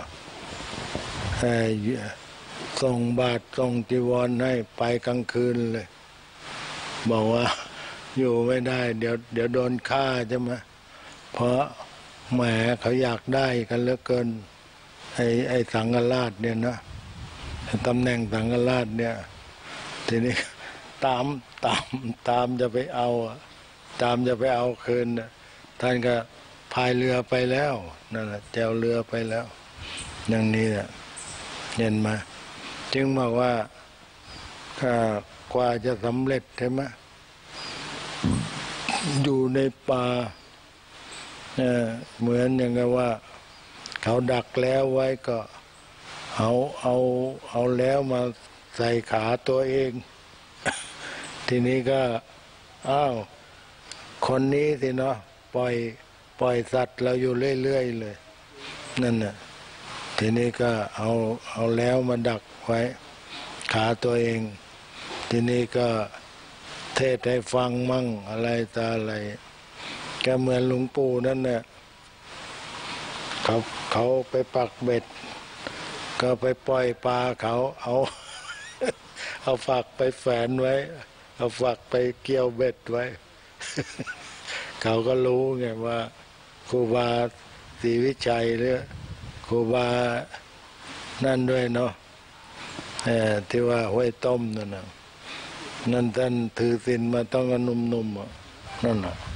ส่งบาตรส่งจีวรให้ไปกลางคืนเลยบอกว่าอยู่ไม่ได้เดี๋ยวโดนฆ่าใช่ไหมเพราะแหมเขาอยากได้กันเหลือเกินไอ้สังฆราชเนี่ยนะตำแหน่งสังฆราชเนี่ยทีนี้ตามจะไปเอาคืนท่านก็พายเรือไปแล้วนั่นแหละแจวเรือไปแล้วอย่างนี้แหละเห็นไหมจึงบอกว่ากว่าจะสำเร็จใช่ไหมอยู่ในป่าเหมือนอย่างกับว่าเขาดักแล้วไว้ก็เอาแล้วมาใส่ขาตัวเองทีนี้ก็คนนี้สิเนาะปล่อยสัตว์เราอยู่เรื่อยๆเลยนั่นน่ะทีนี้ก็เอาแล้วมาดักไว้ขาตัวเองทีนี้ก็เทศให้ฟังมั่งอะไรตาอะไรก็เหมือนหลวงปู่นั่นน่ะเขาไปปักเบ็ดก็ไปปล่อยปลาเขาเอาฝักไปแฝนไว้เอาฝักไปเกี่ยวเบ็ดไว้ เขาก็รู้ไงว่าครูบาศรีวิชัยหรือครูบานั่นด้วยเนาะที่ว่าห้วยต้มนั่นน่ะนั่นท่านถือศีลมาต้องกันนุ่มๆนั่นน่ะ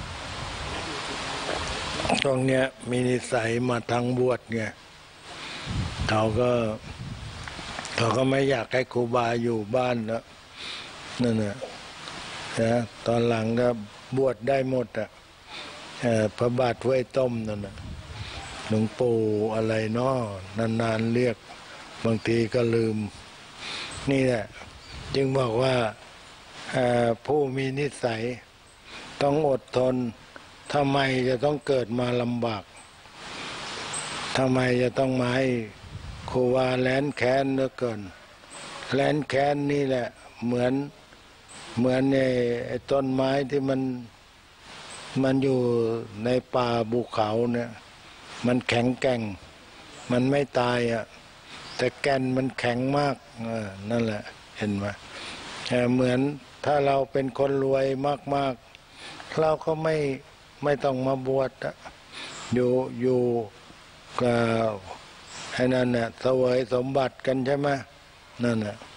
ตรงเนี้ยมีนิสัยมาทางบวชไงเขาก็ไม่อยากให้ครูบาอยู่บ้านแล้วนั่นน่ะตอนหลังก็บวชได้หมดพระบาทห้วยต้มนั่นน่ะหลวงปู่อะไรเนาะนานๆเรียกบางทีก็ลืมนี่แหละจึงบอกว่าผู้มีนิสัยต้องอดทนทำไมจะต้องเกิดมาลำบากทำไมจะต้องมาให้ครูบาแล้นแค้นเหลือเกินแล้นแค้นนี่แหละเหมือนไอ้ต้นไม้ที่มันอยู่ในป่าภูเขาเนี่ยมันแข็งแกร่งมันไม่ตายแต่แก่นมันแข็งมากนั่นแหละเห็นไหมเหมือนถ้าเราเป็นคนรวยมากๆเราก็ไม่ต้องมาบวชอยู่กับให้นั่นน่ะเสวยสมบัติกันใช่ไหมนั่นน่ะ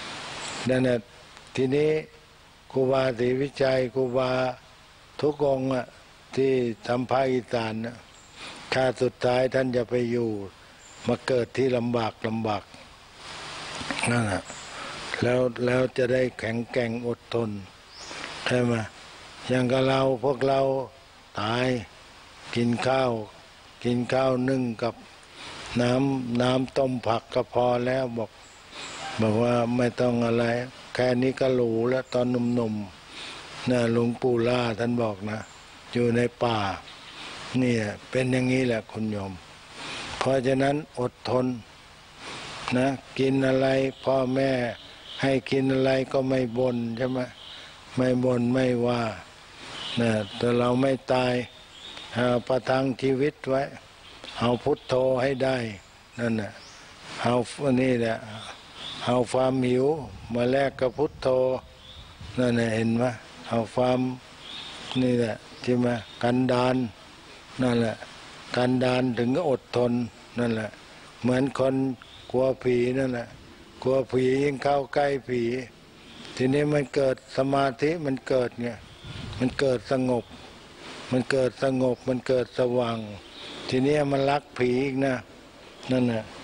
ทีนี้ครูบาศรีวิชัยครูบาทุกองค์ที่ทำภาคอีสานชาติสุดท้ายท่านจะไปอยู่มาเกิดที่ลำบากนั่นแหละแล้วจะได้แข็งแกร่งอดทนใช่ไหมอย่างกับเราพวกเราตายกินข้าวนึ่งกับน้ำต้มผักก็พอแล้วบอกว่าไม่ต้องอะไรแค่นี้ก็หรูแล้วตอนหนุ่มๆนะหลวงปู่ล่าท่านบอกนะอยู่ในป่านี่เป็นอย่างนี้แหละคุณโยมเพราะฉะนั้นอดทนนะกินอะไรพ่อแม่ให้กินอะไรก็ไม่บ่นใช่ไหมไม่บ่นไม่ว่านะแต่เราไม่ตายประทังชีวิตไว้เอาพุทโธให้ได้นั่นน่ะเอานี่แหละเอาความหิวมาแลกกับพุทโธนั่นน่ะเห็นไหมเอาความนี่แหละใช่ไหมกันดารนั่นแหละกันดารถึงก็อดทนนั่นแหละเหมือนคนกลัวผีนั่นแหละกลัวผียิ่งเข้าใกล้ผีทีนี้มันเกิดสมาธิมันเกิดไงมันเกิดสงบมันเกิดสว่างทีนี้มันรักผีอีกนะนั่นน่ะ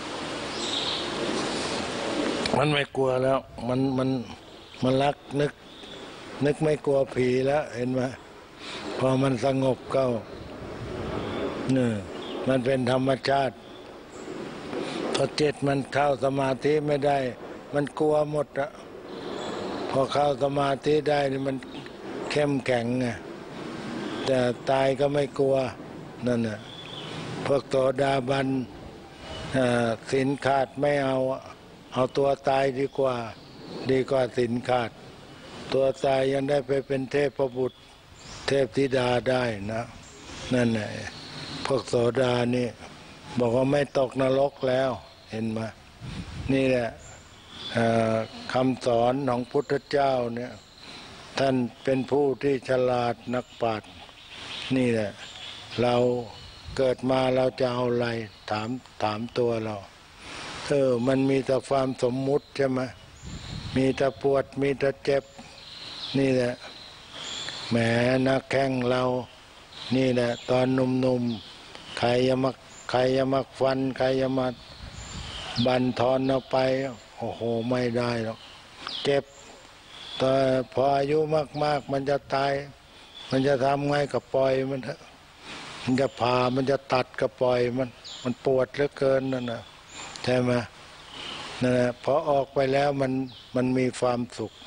มันไม่กลัวแล้วมันรักนึกไม่กลัวผีแล้วเห็นไหมพอมันสงบเข้าเนี่ยมันเป็นธรรมชาติพอจิตมันเข้าสมาธิไม่ได้มันกลัวหมดอะพอเข้าสมาธิได้นี่มันเข้มแข็งไงแต่ตายก็ไม่กลัวนั่นน่ะพวกโสดาบันศีลขาดไม่เอาตัวตายดีกว่าศีลขาดตัวตายยังได้ไปเป็นเทพบุตรเทพธิดาได้นะนั่นแหละพวกโสดานี่บอกว่าไม่ตกนรกแล้วเห็นไหมนี่แหละคำสอนของพุทธเจ้าเนี่ยท่านเป็นผู้ที่ฉลาดนักปราชญ์นี่แหละเราเกิดมาเราจะเอาอะไรถามตัวเรามันมีแต่ความสมมุติใช่ไหมมีแต่ปวดมีแต่เจ็บนี่แหละแหมนักแข่งเรานี่แหละตอนหนุ่มๆใครจะมาฟันใครจะมาบั่นทอนเอาไปโอ้โหไม่ได้หรอกเจ็บแต่พออายุมากๆมันจะตายมันจะทำไงกับปล่อยมันเถอะมันจะผ่ามันจะตัดกับปล่อยมันปวดเหลือเกินนั่นนะใช่ไหมนั่นแหละพอออกไปแล้วมันมีความสุข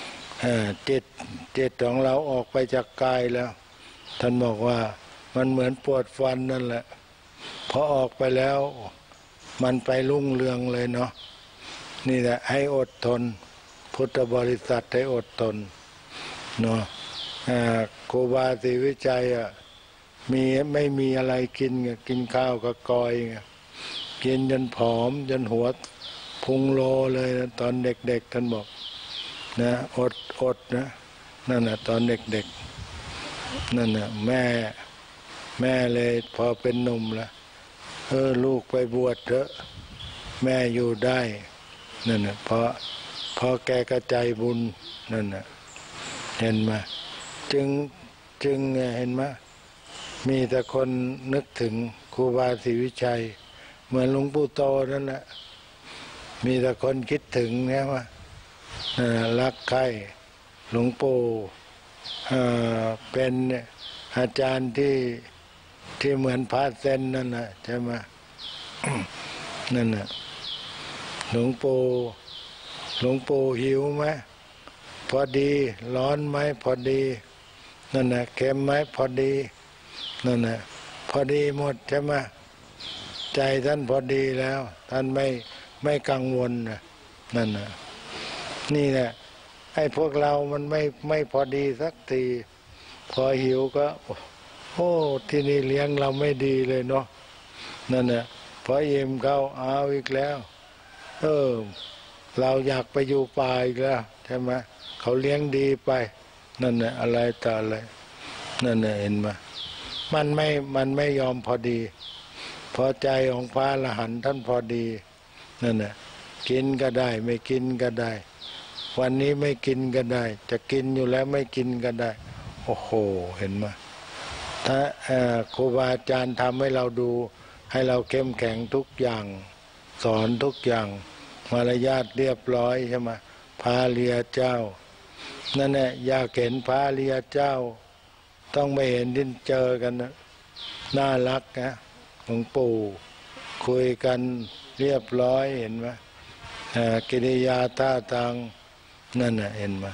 จิตของเราออกไปจากกายแล้วท่านบอกว่ามันเหมือนปวดฟันนั่นแหละพอออกไปแล้วมันไปรุ่งเรืองเลยเนาะนี่แหละให้อดทนพุทธบริษัทให้อดทนเนาะครูบาศรีวิชัยไม่มีอะไรกินข้าวกับกอยกินจนผอมจนหัวพุงโลเลยตอนเด็กๆท่านบอกนะอดนะนั่นน่ะตอนเด็กๆนั่นน่ะแม่เลยพอเป็นหนุ่มแล้วลูกไปบวชเถอะแม่อยู่ได้นั่นน่ะเพราะแกกระจายบุญนั่นน่ะเห็นไหมจึงเห็นไหมมีแต่คนนึกถึงครูบาศรีวิชัยเหมือนหลวงปู่โตนั่นแหละมีแต่คนคิดถึงเนี่ยว่ารักใคร่หลวงปู่เป็นอาจารย์ที่เหมือนพระเซนนั่นน่ะใช่ไหม นั่นน่ะหลวงปู่หิวไหมพอดีร้อนไหมพอดีนั่นน่ะเค็มไหมพอดีนั่นน่ะพอดีหมดใช่ไหมใจท่านพอดีแล้วท่านไม่กังวลนั่นน่ะนี่แหละไอ้พวกเรามันไม่พอดีสักทีพอหิวก็โอ้ที่นี่เลี้ยงเราไม่ดีเลยเนาะนั่นน่ะพออิ่มเขาเอาอีกแล้วเราอยากไปอยู่ป่าอีกแล้วใช่ไหมเขาเลี้ยงดีไปนั่นน่ะอะไรต่ออะไรนั่นน่ะเห็นไหมมันไม่ยอมพอดีพอใจของพระอรหันต์ท่านพอดีนั่นน่ะกินก็ได้ไม่กินก็ได้วันนี้ไม่กินก็ได้จะกินอยู่แล้วไม่กินก็ได้โอ้โหเห็นไหมถ้าครูบาอาจารย์ทำให้เราดูให้เราเข้มแข็งทุกอย่างสอนทุกอย่างมารยาทเรียบร้อยใช่ไหมพระอริยเจ้านั่นแหละอยากเห็นพระอริยเจ้าต้องไม่เห็นดิ้นเจอกันนะน่ารักนะหลวงปู่คุยกันเรียบร้อยเห็นไหมกิริยาท่าทางนั่นน่ะเห็นไหม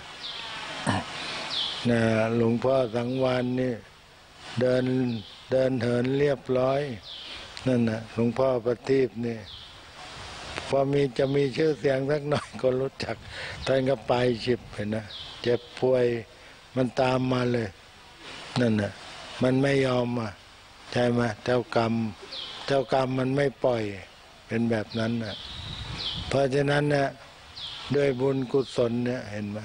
หลวงพ่อสังวาลนี่เดินเหินเรียบร้อยนั่นน่ะหลวงพ่อประทีปนี่พอจะมีชื่อเสียงสักหน่อยก็รู้จักท่านก็ไปฉิบเห็นนะเจ็บป่วยมันตามมาเลยนั่นน่ะมันไม่ยอมอ่ะใช่ไหมเจ้ากรรมมันไม่ปล่อยเป็นแบบนั้นน่ะเพราะฉะนั้นเนี่ยด้วยบุญกุศลเนี่ยเห็นไหม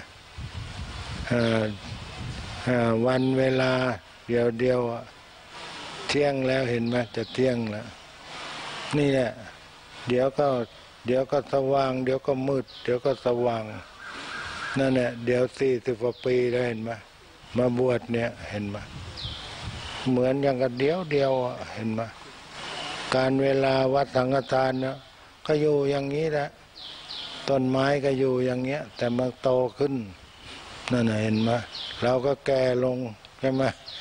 วันเวลาเดียวเที่ยงแล้วเห็นไหมจะเที่ยงแล้วนี่แหละเดี๋ยวก็สว่างเดี๋ยวก็มืดเดี๋ยวก็สว่างนั่นแหละเดี๋ยว40 กว่าปีแล้วเห็นไหมมาบวชเนี่ยเห็นไหมเหมือนอย่างกับเดียวเห็นไหมการเวลาวัดสังฆทานเนี่ยก็อยู่อย่างนี้แหละต้นไม้ก็อยู่อย่างเงี้ยแต่มันโตขึ้นนั่นเห็นไหมเราก็แก่ลงใช่ไหม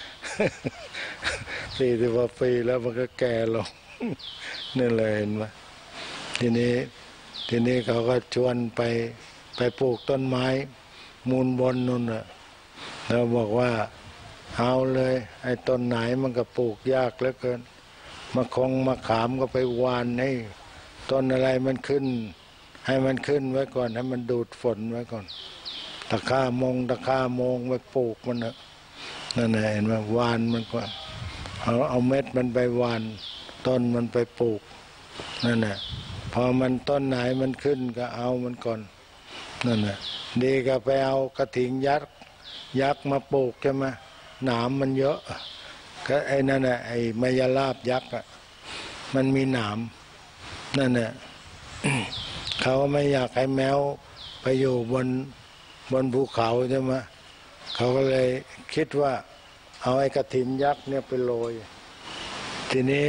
40 กว่าปีแล้วมันก็แก่ลงนี่เลยเห็นไหมทีนี้เขาก็ชวนไปปลูกต้นไม้มูลบนนู่นน่ะเราบอกว่าเอาเลยไอ้ต้นไหนมันก็ปลูกยากเหลือเกินมะขามก็ไปหว่านให้ต้นอะไรมันขึ้นให้มันขึ้นไว้ก่อนให้มันดูดฝนไว้ก่อนตะข่ามงไปปลูกมันนะนั่นเห็นไหมหว่านมันก่อนเอาเม็ดมันไปหว่านต้นมันไปปลูกนั่นแหละพอมันต้นไหนมันขึ้นก็เอามันก่อนนั่นแหละดีก็ไปเอากระถิ่งยักษ์มาปลูกใช่ไหมหนามมันเยอะก็ไอ้นั่นแหละไอ้มายาลาบยักษ์มันมีหนามนั่นแหละ เขาไม่อยากให้แมวไปอยู่บนภูเขาใช่ไหมเขาก็เลยคิดว่าเอาไอ้กระถินยักษ์เนี่ยไปโรยทีนี้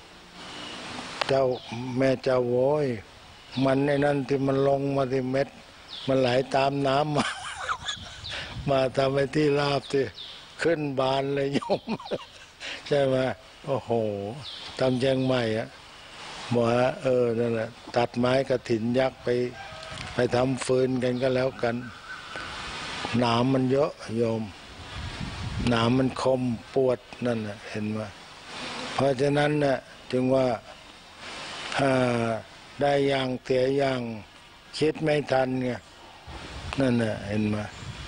แม่เจ้าโวยมันไอ้นั่นที่มันลงมาที่เม็ดมันไหลตามน้ำมาทำให้ที่ราบที่ขึ้นบานเลยโยม ใช่ไหมโอ้โหทำเชียงใหม่อะบอกว่านั่นแหละตัดไม้กระถินยักษ์ไปทำฟืนกันก็แล้วกันหนามมันเยอะโยมหนามมันคมปวดนั่นน่ะเห็นไหมเพราะฉะนั้นน่ะจึงว่าได้อย่างเสียอย่างคิดไม่ทันไงนั่นน่ะเห็นไหม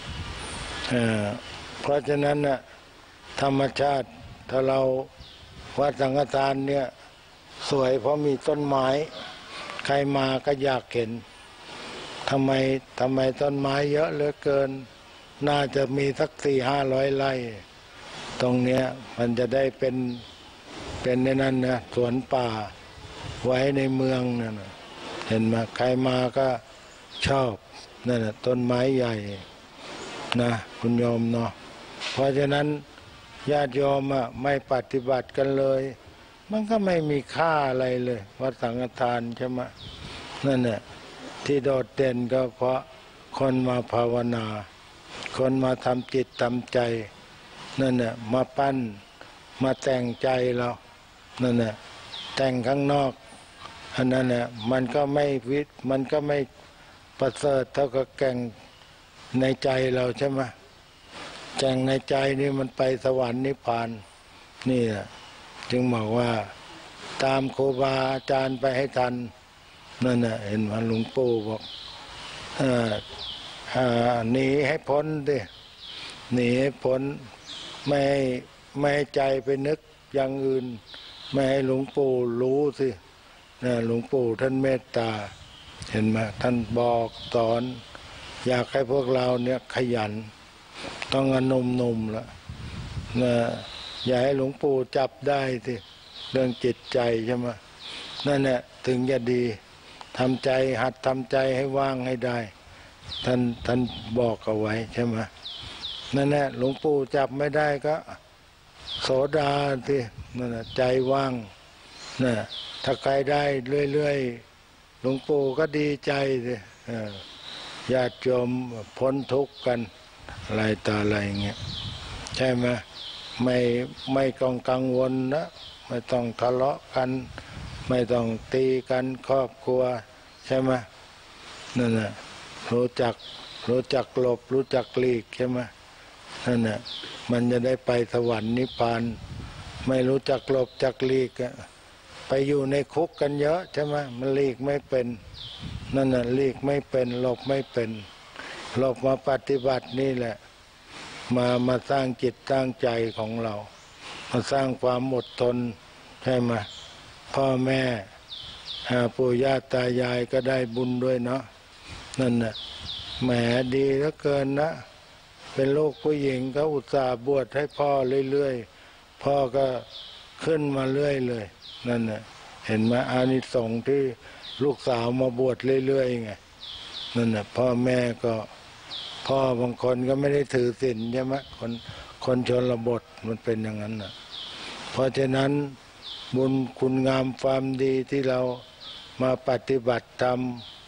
เพราะฉะนั้นน่ะธรรมชาติถ้าเราวัดสังฆทานเนี่ยสวยเพราะมีต้นไม้ใครมาก็อยากเห็นทำไมต้นไม้เยอะเหลือเกินน่าจะมีสัก400-500 ไร่ตรงเนี้ยมันจะได้เป็นในนั้นนะสวนป่าไว้ในเมืองนั่นเห็นไหมใครมาก็ชอบนั่นน่ะต้นไม้ใหญ่นะคุณโยมเนาะเพราะฉะนั้นญาติโยมไม่ปฏิบัติกันเลยมันก็ไม่มีค่าอะไรเลยวัดสังฆทานใช่ไหมนั่นแหละที่โดดเด่นก็เพราะคนมาภาวนาคนมาทำจิตทำใจนั่นแหละมาปั้นมาแต่งใจเรานั่นแหละแต่งข้างนอกอันนั้นแหละมันก็ไม่ประเสริฐเท่ากับแก่งในใจเราใช่ไหมแก่งในใจนี่มันไปสวรรค์นิพพานนี่แหละจึงบอกว่าตามครูบาอาจารย์ไปให้ทันนั่นน่ะเห็นว่าหลวงปู่บอกหนีให้พ้นดิหนีให้พ้นไม่ให้ใจไปนึกอย่างอื่นไม่ให้หลวงปู่รู้สิหลวงปู่ท่านเมตตาเห็นไหมท่านบอกสอนอยากให้พวกเราเนี่ยขยันต้องนุ่มๆละอย่าให้หลวงปู่จับได้สิเรื่องจิตใจใช่ไหมนั่นแหละถึงจะดีทำใจหัดทำใจให้ว่างให้ได้ท่านบอกเอาไว้ใช่ไหมนั่นแหละหลวงปู่จับไม่ได้ก็โสดาสินั่นแหละใจว่างน่ะถ้าใครได้เรื่อยๆหลวงปู่ก็ดีใจสิญาติโยมพ้นทุกข์กันอะไรต่ออะไรเงี้ยใช่ไหมไม่ต้องกังวลนะไม่ต้องทะเลาะกันไม่ต้องตีกันครอบครัวใช่ไหมนั่นน่ะรู้จักหลบรู้จักหลีกใช่ไหมนั่นน่ะมันจะได้ไปสวรรค์นิพพานไม่รู้จักหลบจักหลีกไปอยู่ในคุกกันเยอะใช่ไหมมันหลีกไม่เป็นนั่นน่ะหลีกไม่เป็นหลบไม่เป็นหลบมาปฏิบัตินี่แหละมาสร้างจิตสร้างใจของเรามาสร้างความอดทนใช่ไหมพ่อแม่ปู่ย่าตายายก็ได้บุญด้วยเนาะนั่นน่ะแหมดีเหลือเกินนะเป็นลูกผู้หญิงก็อุตส่าห์บวชให้พ่อเรื่อยๆพ่อก็ขึ้นมาเรื่อยเลยนั่นน่ะเห็นไหมอานิสงส์ที่ลูกสาวมาบวชเรื่อยๆไงนั่นน่ะพ่อแม่ก็พ่อบางคนก็ไม่ได้ถือศีลใช่ไหมคนชนบทมันเป็นอย่างนั้นน่ะเพราะฉะนั้นบุญคุณงามความดีที่เรามาปฏิบัติธรรม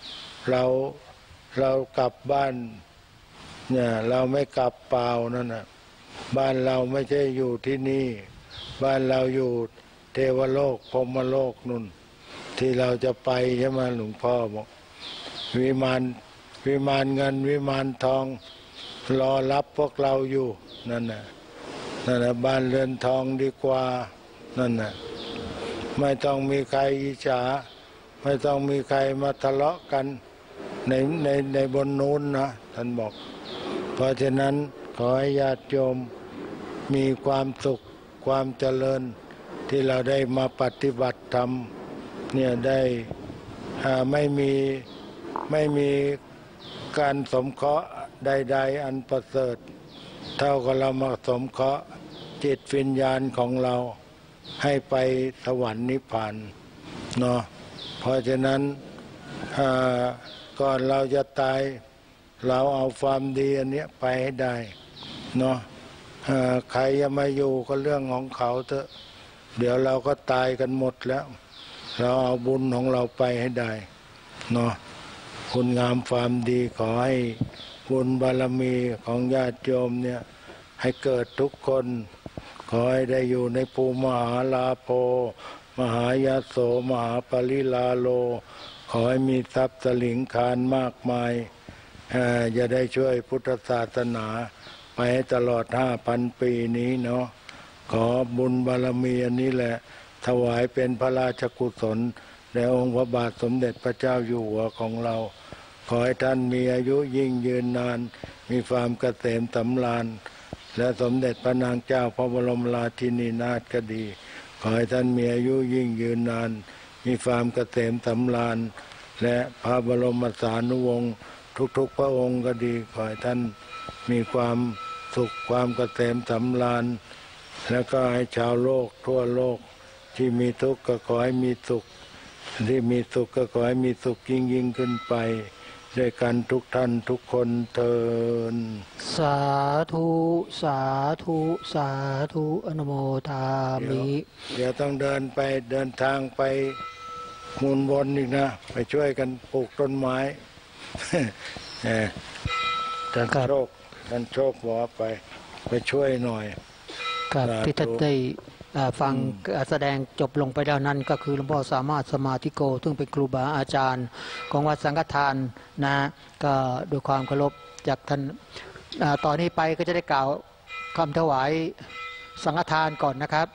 เรากลับบ้านเนี่ยเราไม่กลับเปล่านั่นน่ะบ้านเราไม่ใช่อยู่ที่นี่บ้านเราอยู่เทวโลกพรหมโลกนู่นที่เราจะไปใช่ไหมหลวงพ่อบอกวิมานเงินวิมานทองรอรับพวกเราอยู่นั่นน่ะบ้านเรือนทองดีกว่านั่นน่ะไม่ต้องมีใครอิจฉาไม่ต้องมีใครมาทะเลาะกันในบนนู้นนะท่านบอกเพราะฉะนั้นขอให้ญาติโยมมีความสุขความเจริญที่เราได้มาปฏิบัติธรรมเนี่ยได้ไม่มีการสมเคราะห์ใดๆอันประเสริฐเท่ากับเรามาสมเคราะห์จิตวิญญาณของเราให้ไปสวรรค์นิพพานเนาะเพราะฉะนั้นก่อนเราจะตายเราเอาความดีอันนี้ไปให้ได้เนาะใครจะมาอยู่ก็เรื่องของเขาเถอะเดี๋ยวเราก็ตายกันหมดแล้วเราเอาบุญของเราไปให้ได้เนาะคุณงามความดีขอให้บุญบารมีของญาติโยมเนี่ยให้เกิดทุกคนขอให้ได้อยู่ในภูมิมหาลาโภมหายโสมหาปริลาโลขอให้มีทรัพย์สลิงคารมากมายจะได้ช่วยพุทธศาสนาไปตลอด 5,000 ปีนี้เนาะขอบุญบารมีอันนี้แหละถวายเป็นพระราชกุศลแด่องค์พระบาทสมเด็จพระเจ้าอยู่หัวของเราขอให้ท่านมีอายุยิ่งยืนนานมีความเกษมสำราญและสมเด็จพระนางเจ้าพระบรมราชินีนาถก็ดีขอให้ท่านมีอายุยิ่งยืนนานมีความเกษมสำราญและพระบรมสานุวงศ์ทุกๆพระองค์ก็ดีขอให้ท่านมีความสุขความเกษมสำราญแล้วก็ให้ชาวโลกทั่วโลกที่มีทุกข์ก็ขอให้มีสุขที่มีสุขก็ขอให้มีสุขยิ่งขึ้นไปด้วยกันทุกท่านทุกคนเทินสาธุสาธุสาธุอนุโมทามิเดี๋ยวต้องเดินทางไปมูลบนอีกนะไปช่วยกันปลูกต้นไม้ท่านโชคบอกไปช่วยหน่อยครับที่ท่านได้ฟังแสดงจบลงไปแล้วนั้นก็คือหลวงพ่อสามารถสมาธิโกซึ่งเป็นครูบาอาจารย์ของวัดสังฆทานนะก็ด้วยความเคารพจากท่านตอนนี้ไปก็จะได้กล่าวคำถวายสังฆทานก่อนนะครับ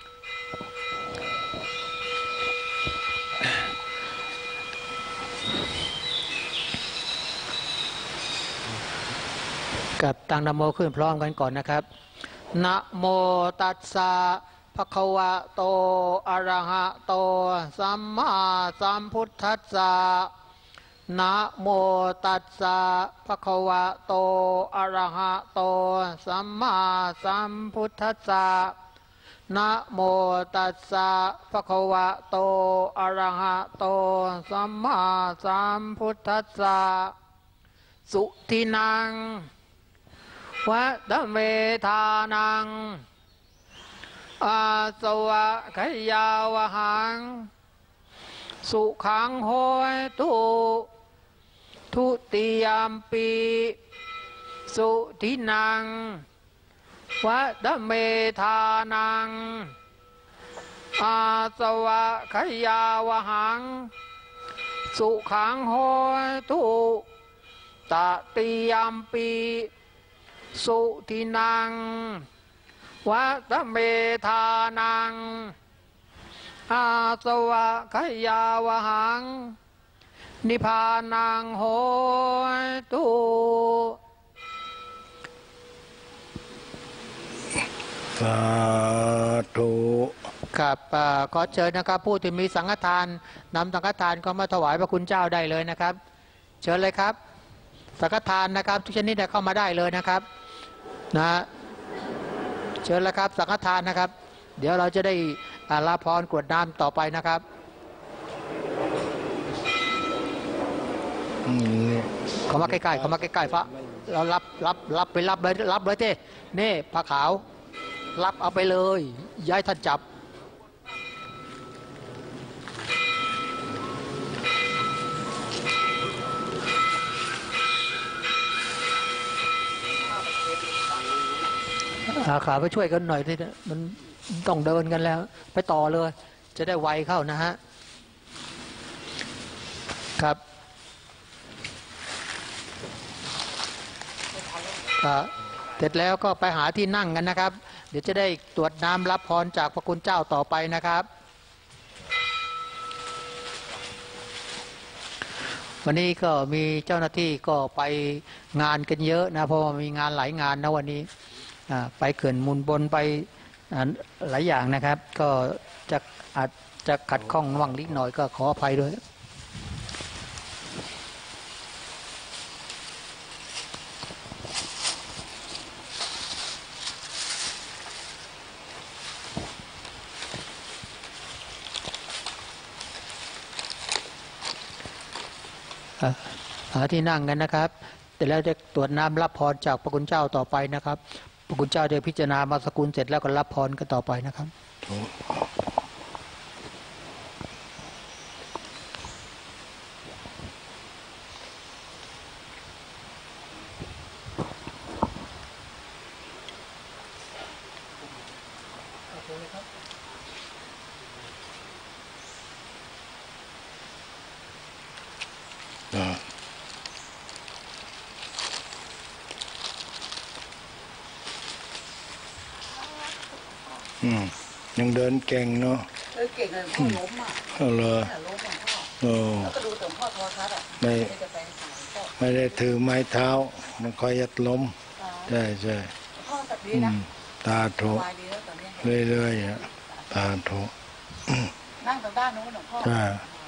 กับตั้งนะโมขึ้นพร้อมกันก่อนนะครับนะโมตัสสะภะคะวะโตอะระหะโตสัมมาสัมพุทธัสสะนะโมตัสสะภะคะวะโตอะระหะโตสัมมาสัมพุทธัสสะนะโมตัสสะภะคะวะโตอะระหะโตสัมมาสัมพุทธัสสะสุทินังวัฏเมธานังอาสวะขยาวหังสุขังโหตุทุติยามปีสุทินังวัฏเมธานังอาสวะขยาวหังสุขังโหตุตติยามปีสุทินังวัฏเมธานังอาสวะขยาวหังนิพพานังโหตุสาธุครับขอเชิญนะครับผู้ที่มีสังฆทานนำสังฆทานก็มาถวายพระคุณเจ้าได้เลยนะครับเชิญเลยครับสังฆทานนะครับทุกชนิดเข้ามาได้เลยนะครับนะเชิญเลยครับสังฆทานนะครับเดี๋ยวเราจะได้รับพรกรวดน้ำต่อไปนะครับเขามาใกล้ๆเขามาใกล้ๆพระเรารับไปรับเลยเต้นี่ผ้าขาวรับเอาไปเลยย้ายท่านจับขาไปช่วยกันหน่อยที่มันต้องเดินกันแล้วไปต่อเลยจะได้ไวเข้านะฮะครับเสร็จแล้วก็ไปหาที่นั่งกันนะครับเดี๋ยวจะได้ตรวจน้ำรับพรจากพระคุณเจ้าต่อไปนะครับวันนี้ก็มีเจ้าหน้าที่ก็ไปงานกันเยอะนะเพราะว่ามีงานหลายงานนะวันนี้ไปเขื่อนมูลบนไปหลายอย่างนะครับก็อาจจะขัดข้องว่างนิดหน่อยก็ขออภัยด้วยหาที่นั่งกันนะครับแต่แล้วจะตรวจน้ำรับพรจากพระคุณเจ้าต่อไปนะครับพระคุณเจ้าได้พิจารณามาสกุลเสร็จแล้วก็รับพรกันต่อไปนะครับยังเดินเก่งเนาะเก่งเลยพ่อล้มอ่ะเลยล้มอ่ะพ่อแล้วก็ดูแต่พ่อโทรทัศน์อ่ะไม่ได้ถือไม้เท้ามันคอยยัดล้มใช่พ่อตัดดีนะตาโถเรื่อยๆตาโถนั่งตรงด้านโน้นหลวงพ่อใช่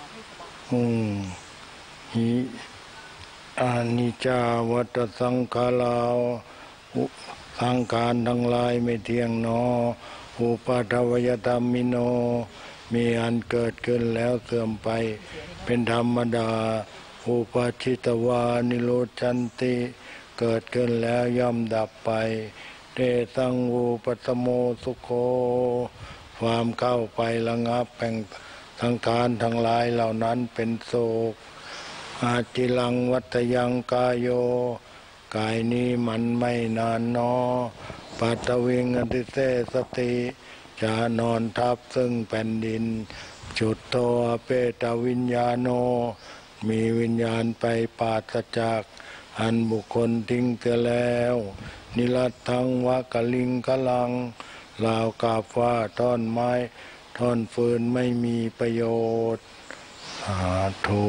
หิอานิจจาวัฏสังขาราสังขารทั้งหลายไม่เที่ยงหนออุปาทวยธรรมิโนมีอันเกิดขึ้นแล้วเสื่อมไปเป็นธรรมดาอุปาชิตวานิโรชันติเกิดขึ้นแล้วย่อมดับไปเตสังวูปัสโมสุโขความเข้าไประงับแห่งสังขารทั้งหลายเหล่านั้นเป็นโศกอาจิลังวัตยังกายโยกายนี้มันไม่นานนอปัตวิงอติเสสติจะนอนทับซึ่งแผ่นดินจุดโตเปตวิญญาโนมีวิญญาณไปปราศจากอันบุคคลทิ้งเสียแล้วนิรัตถังวะกลิงกลังลาวกาบว่าท่อนไม้ท่อนฟืนไม่มีประโยชน์สาธุ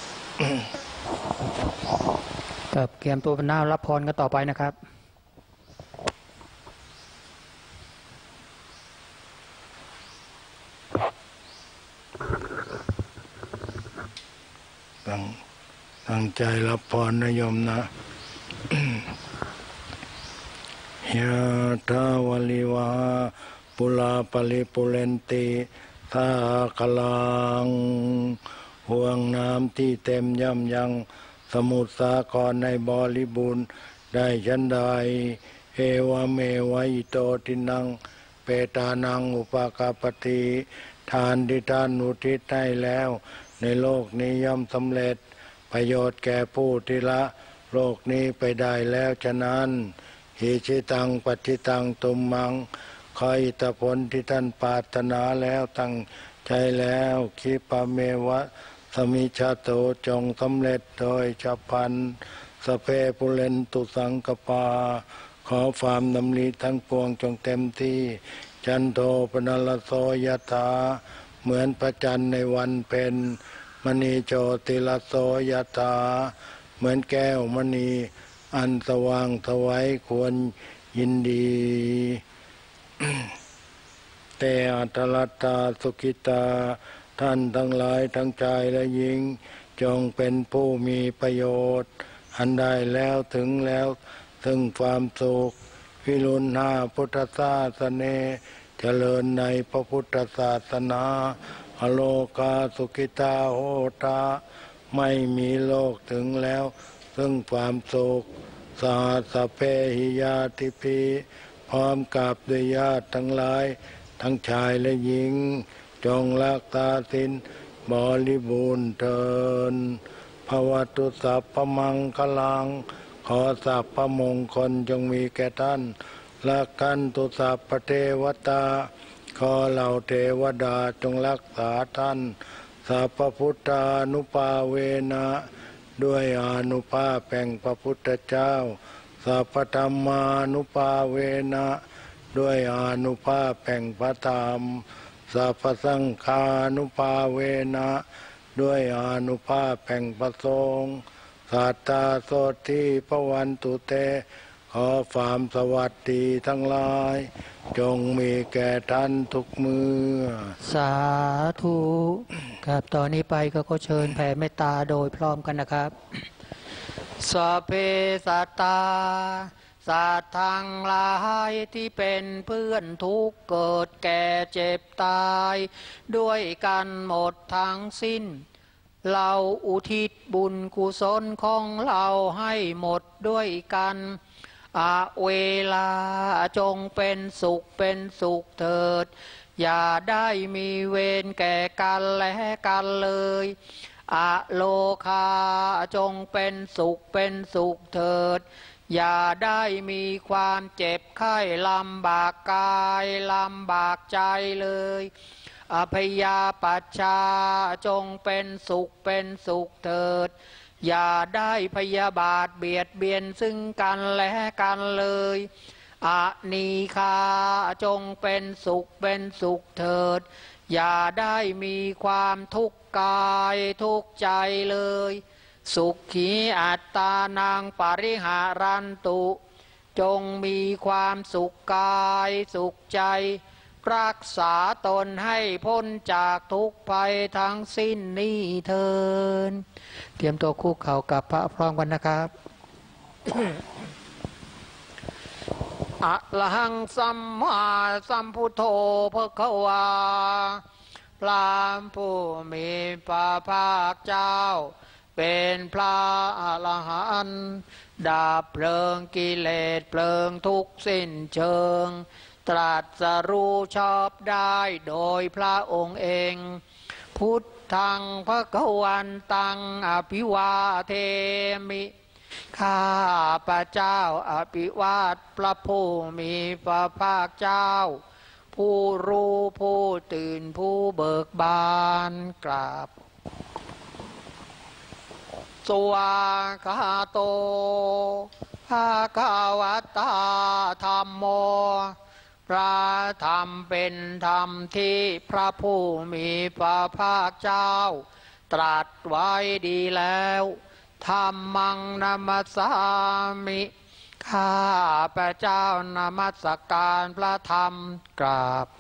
ครับเตรียมตัวเป็นหน้ารับพรกันต่อไปนะครับตั้งใจรับพรนะโยมนะ ยะทาวลิวาปุปุราปริปุเรนติสาคลังห่วงน้ำที่เต็มย่ำยังสมุทรสาครในบริบูรณ์ได้ฉันใดเอวเมวะอิโตตินังเปตานังอุปกาปติทานที่ท่านอุทิศให้แล้วในโลกนี้ย่อมสำเร็จประโยชน์แก่ผู้ที่ละโลกนี้ไปได้แล้วฉะนั้นหิชิตังปัจจิตังตุมมังขออิทธิผลที่ท่านปรารถนาแล้วตั้งใจแล้วคิปะเมวะสมิชาโตจงสำเร็จโดยฉับพลันสเพปุเรนตุสังกปาขอความดำริทั้งปวงจงเต็มที่จันโทปนลโสยถาเหมือนพระจันทร์ในวันเพ็ญมณีโชติลโสยถาเหมือนแก้วมณีอันสว่างไสวควรยินดี เตอัตลัตตาสุขิตาท่านทั้งหลายทั้งชายและหญิงจงเป็นผู้มีประโยชน์อันได้แล้วถึงแล้วถึงความสุขวิรุณหาพุทธศาสเนเจริญในพระพุทธศาสนาอโลกาสุขิตาโหตาไม่มีโลกถึงแล้วซึ่งความสุขสาสเพหิยาติพีพร้อมกับด้วยญาติทั้งหลายทั้งชายและหญิงจงรักษาศีลบริบูรณ์เถิดภวตุสัพพมังคลังขอสัพพมงคลจงมีแก่ท่านละกันตุสัพพเทวตาขอเหล่าเทวดาจงรักษาท่านสัพพพุทธานุภาเวนะด้วยอานุภาพแห่งพระพุทธเจ้าสัพพธรรมานุภาเวนะด้วยอานุภาพแห่งพระธรรมสัพพสังฆานุภาเวนะด้วยอานุภาพแห่งพระสงฆ์สัตตาโสติภวันตุเตขอความสวัสดีทั้งหลายจงมีแก่ท่านทุกมือสาธุครับตอนนี้ไปก็ขอเชิญแผ่เมตตาโดยพร้อมกันนะครับสัพเพสัตตาสัตว์ทั้งหลายที่เป็นเพื่อนทุกข์เกิดแก่เจ็บตายด้วยกันหมดทั้งสิ้นเราอุทิศบุญกุศลของเราให้หมดด้วยกันเวลาจงเป็นสุขเถิดอย่าได้มีเวรแก่กันและกันเลยโลคาจงเป็นสุขเถิดอย่าได้มีความเจ็บไข้ลำบากกายลำบากใจเลยพยาปัชชาจงเป็นสุขเถิดอย่าได้พยาบาทเบียดเบียนซึ่งกันและกันเลยนีคาจงเป็นสุขเถิดอย่าได้มีความทุกข์กายทุกข์ใจเลยสุขีอัตตานังปริหารันตุจงมีความสุขกายสุขใจรักษาตนให้พ้นจากทุกภัยทั้งสิ้นนี้เถิดเตรียมตัวคุกเข่ากับพระพร้อมกันนะครับ อะระหังสัมมาสัมพุทโธภควาพระผู้มีพระภาคเจ้าเป็นพระอรหันต์ดับเพลิงกิเลสเพลิงทุกข์สิ้นเชิงตรัสรู้ชอบได้โดยพระองค์เองพุทธังภควันตังอภิวาเทมิข้าพระเจ้าอภิวาทพระผู้มีพระภาคเจ้าผู้รู้ผู้ตื่นผู้เบิกบานกราบสวากขาโตภาควตาธัมโมพระธรรมเป็นธรรมที่พระผู้มีพระภาคเจ้าตรัสไว้ดีแล้วธัมมังนัมสสามิข้าพระเจ้านมัสการพระธรรมกราบ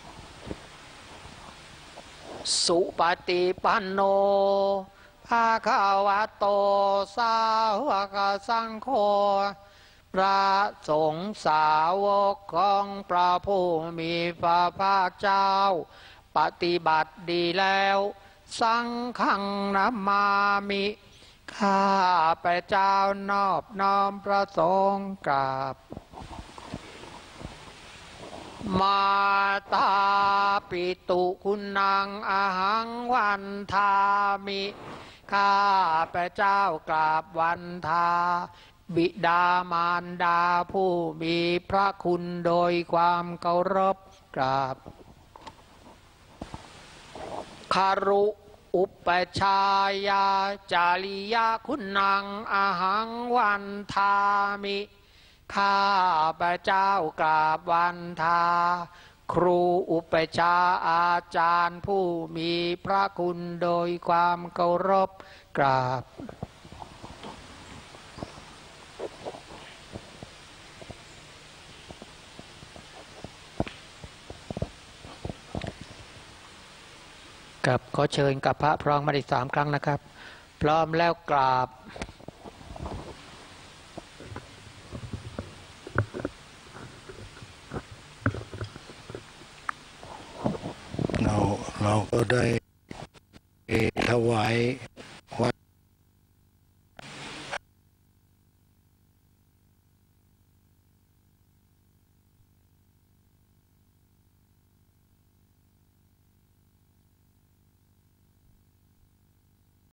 สุปฏิปันโนภะคะวะโตสาวกสังโฆพระสงฆ์สาวกของพระผู้มีพระภาคเจ้าปฏิบัติดีแล้วสังฆังนามามิข้าพระเจ้านอบน้อมพระสงฆ์กราบมาตาปิตุคุณังอาหังวันทามิข้าพระเจ้ากราบวันทาบิดามารดาผู้มีพระคุณโดยความเคารพกราบคารุอุปชายาจาริยคุณังอาหังวันทามิข้าพระเจ้ากราบวันทาครูอุปชาอาจารย์ผู้มีพระคุณโดยความเคารพกราบกับขอเชิญกับพระพร้อมมาอีก3 ครั้งนะครับพร้อมแล้วกราบเราก็ได้ถวาย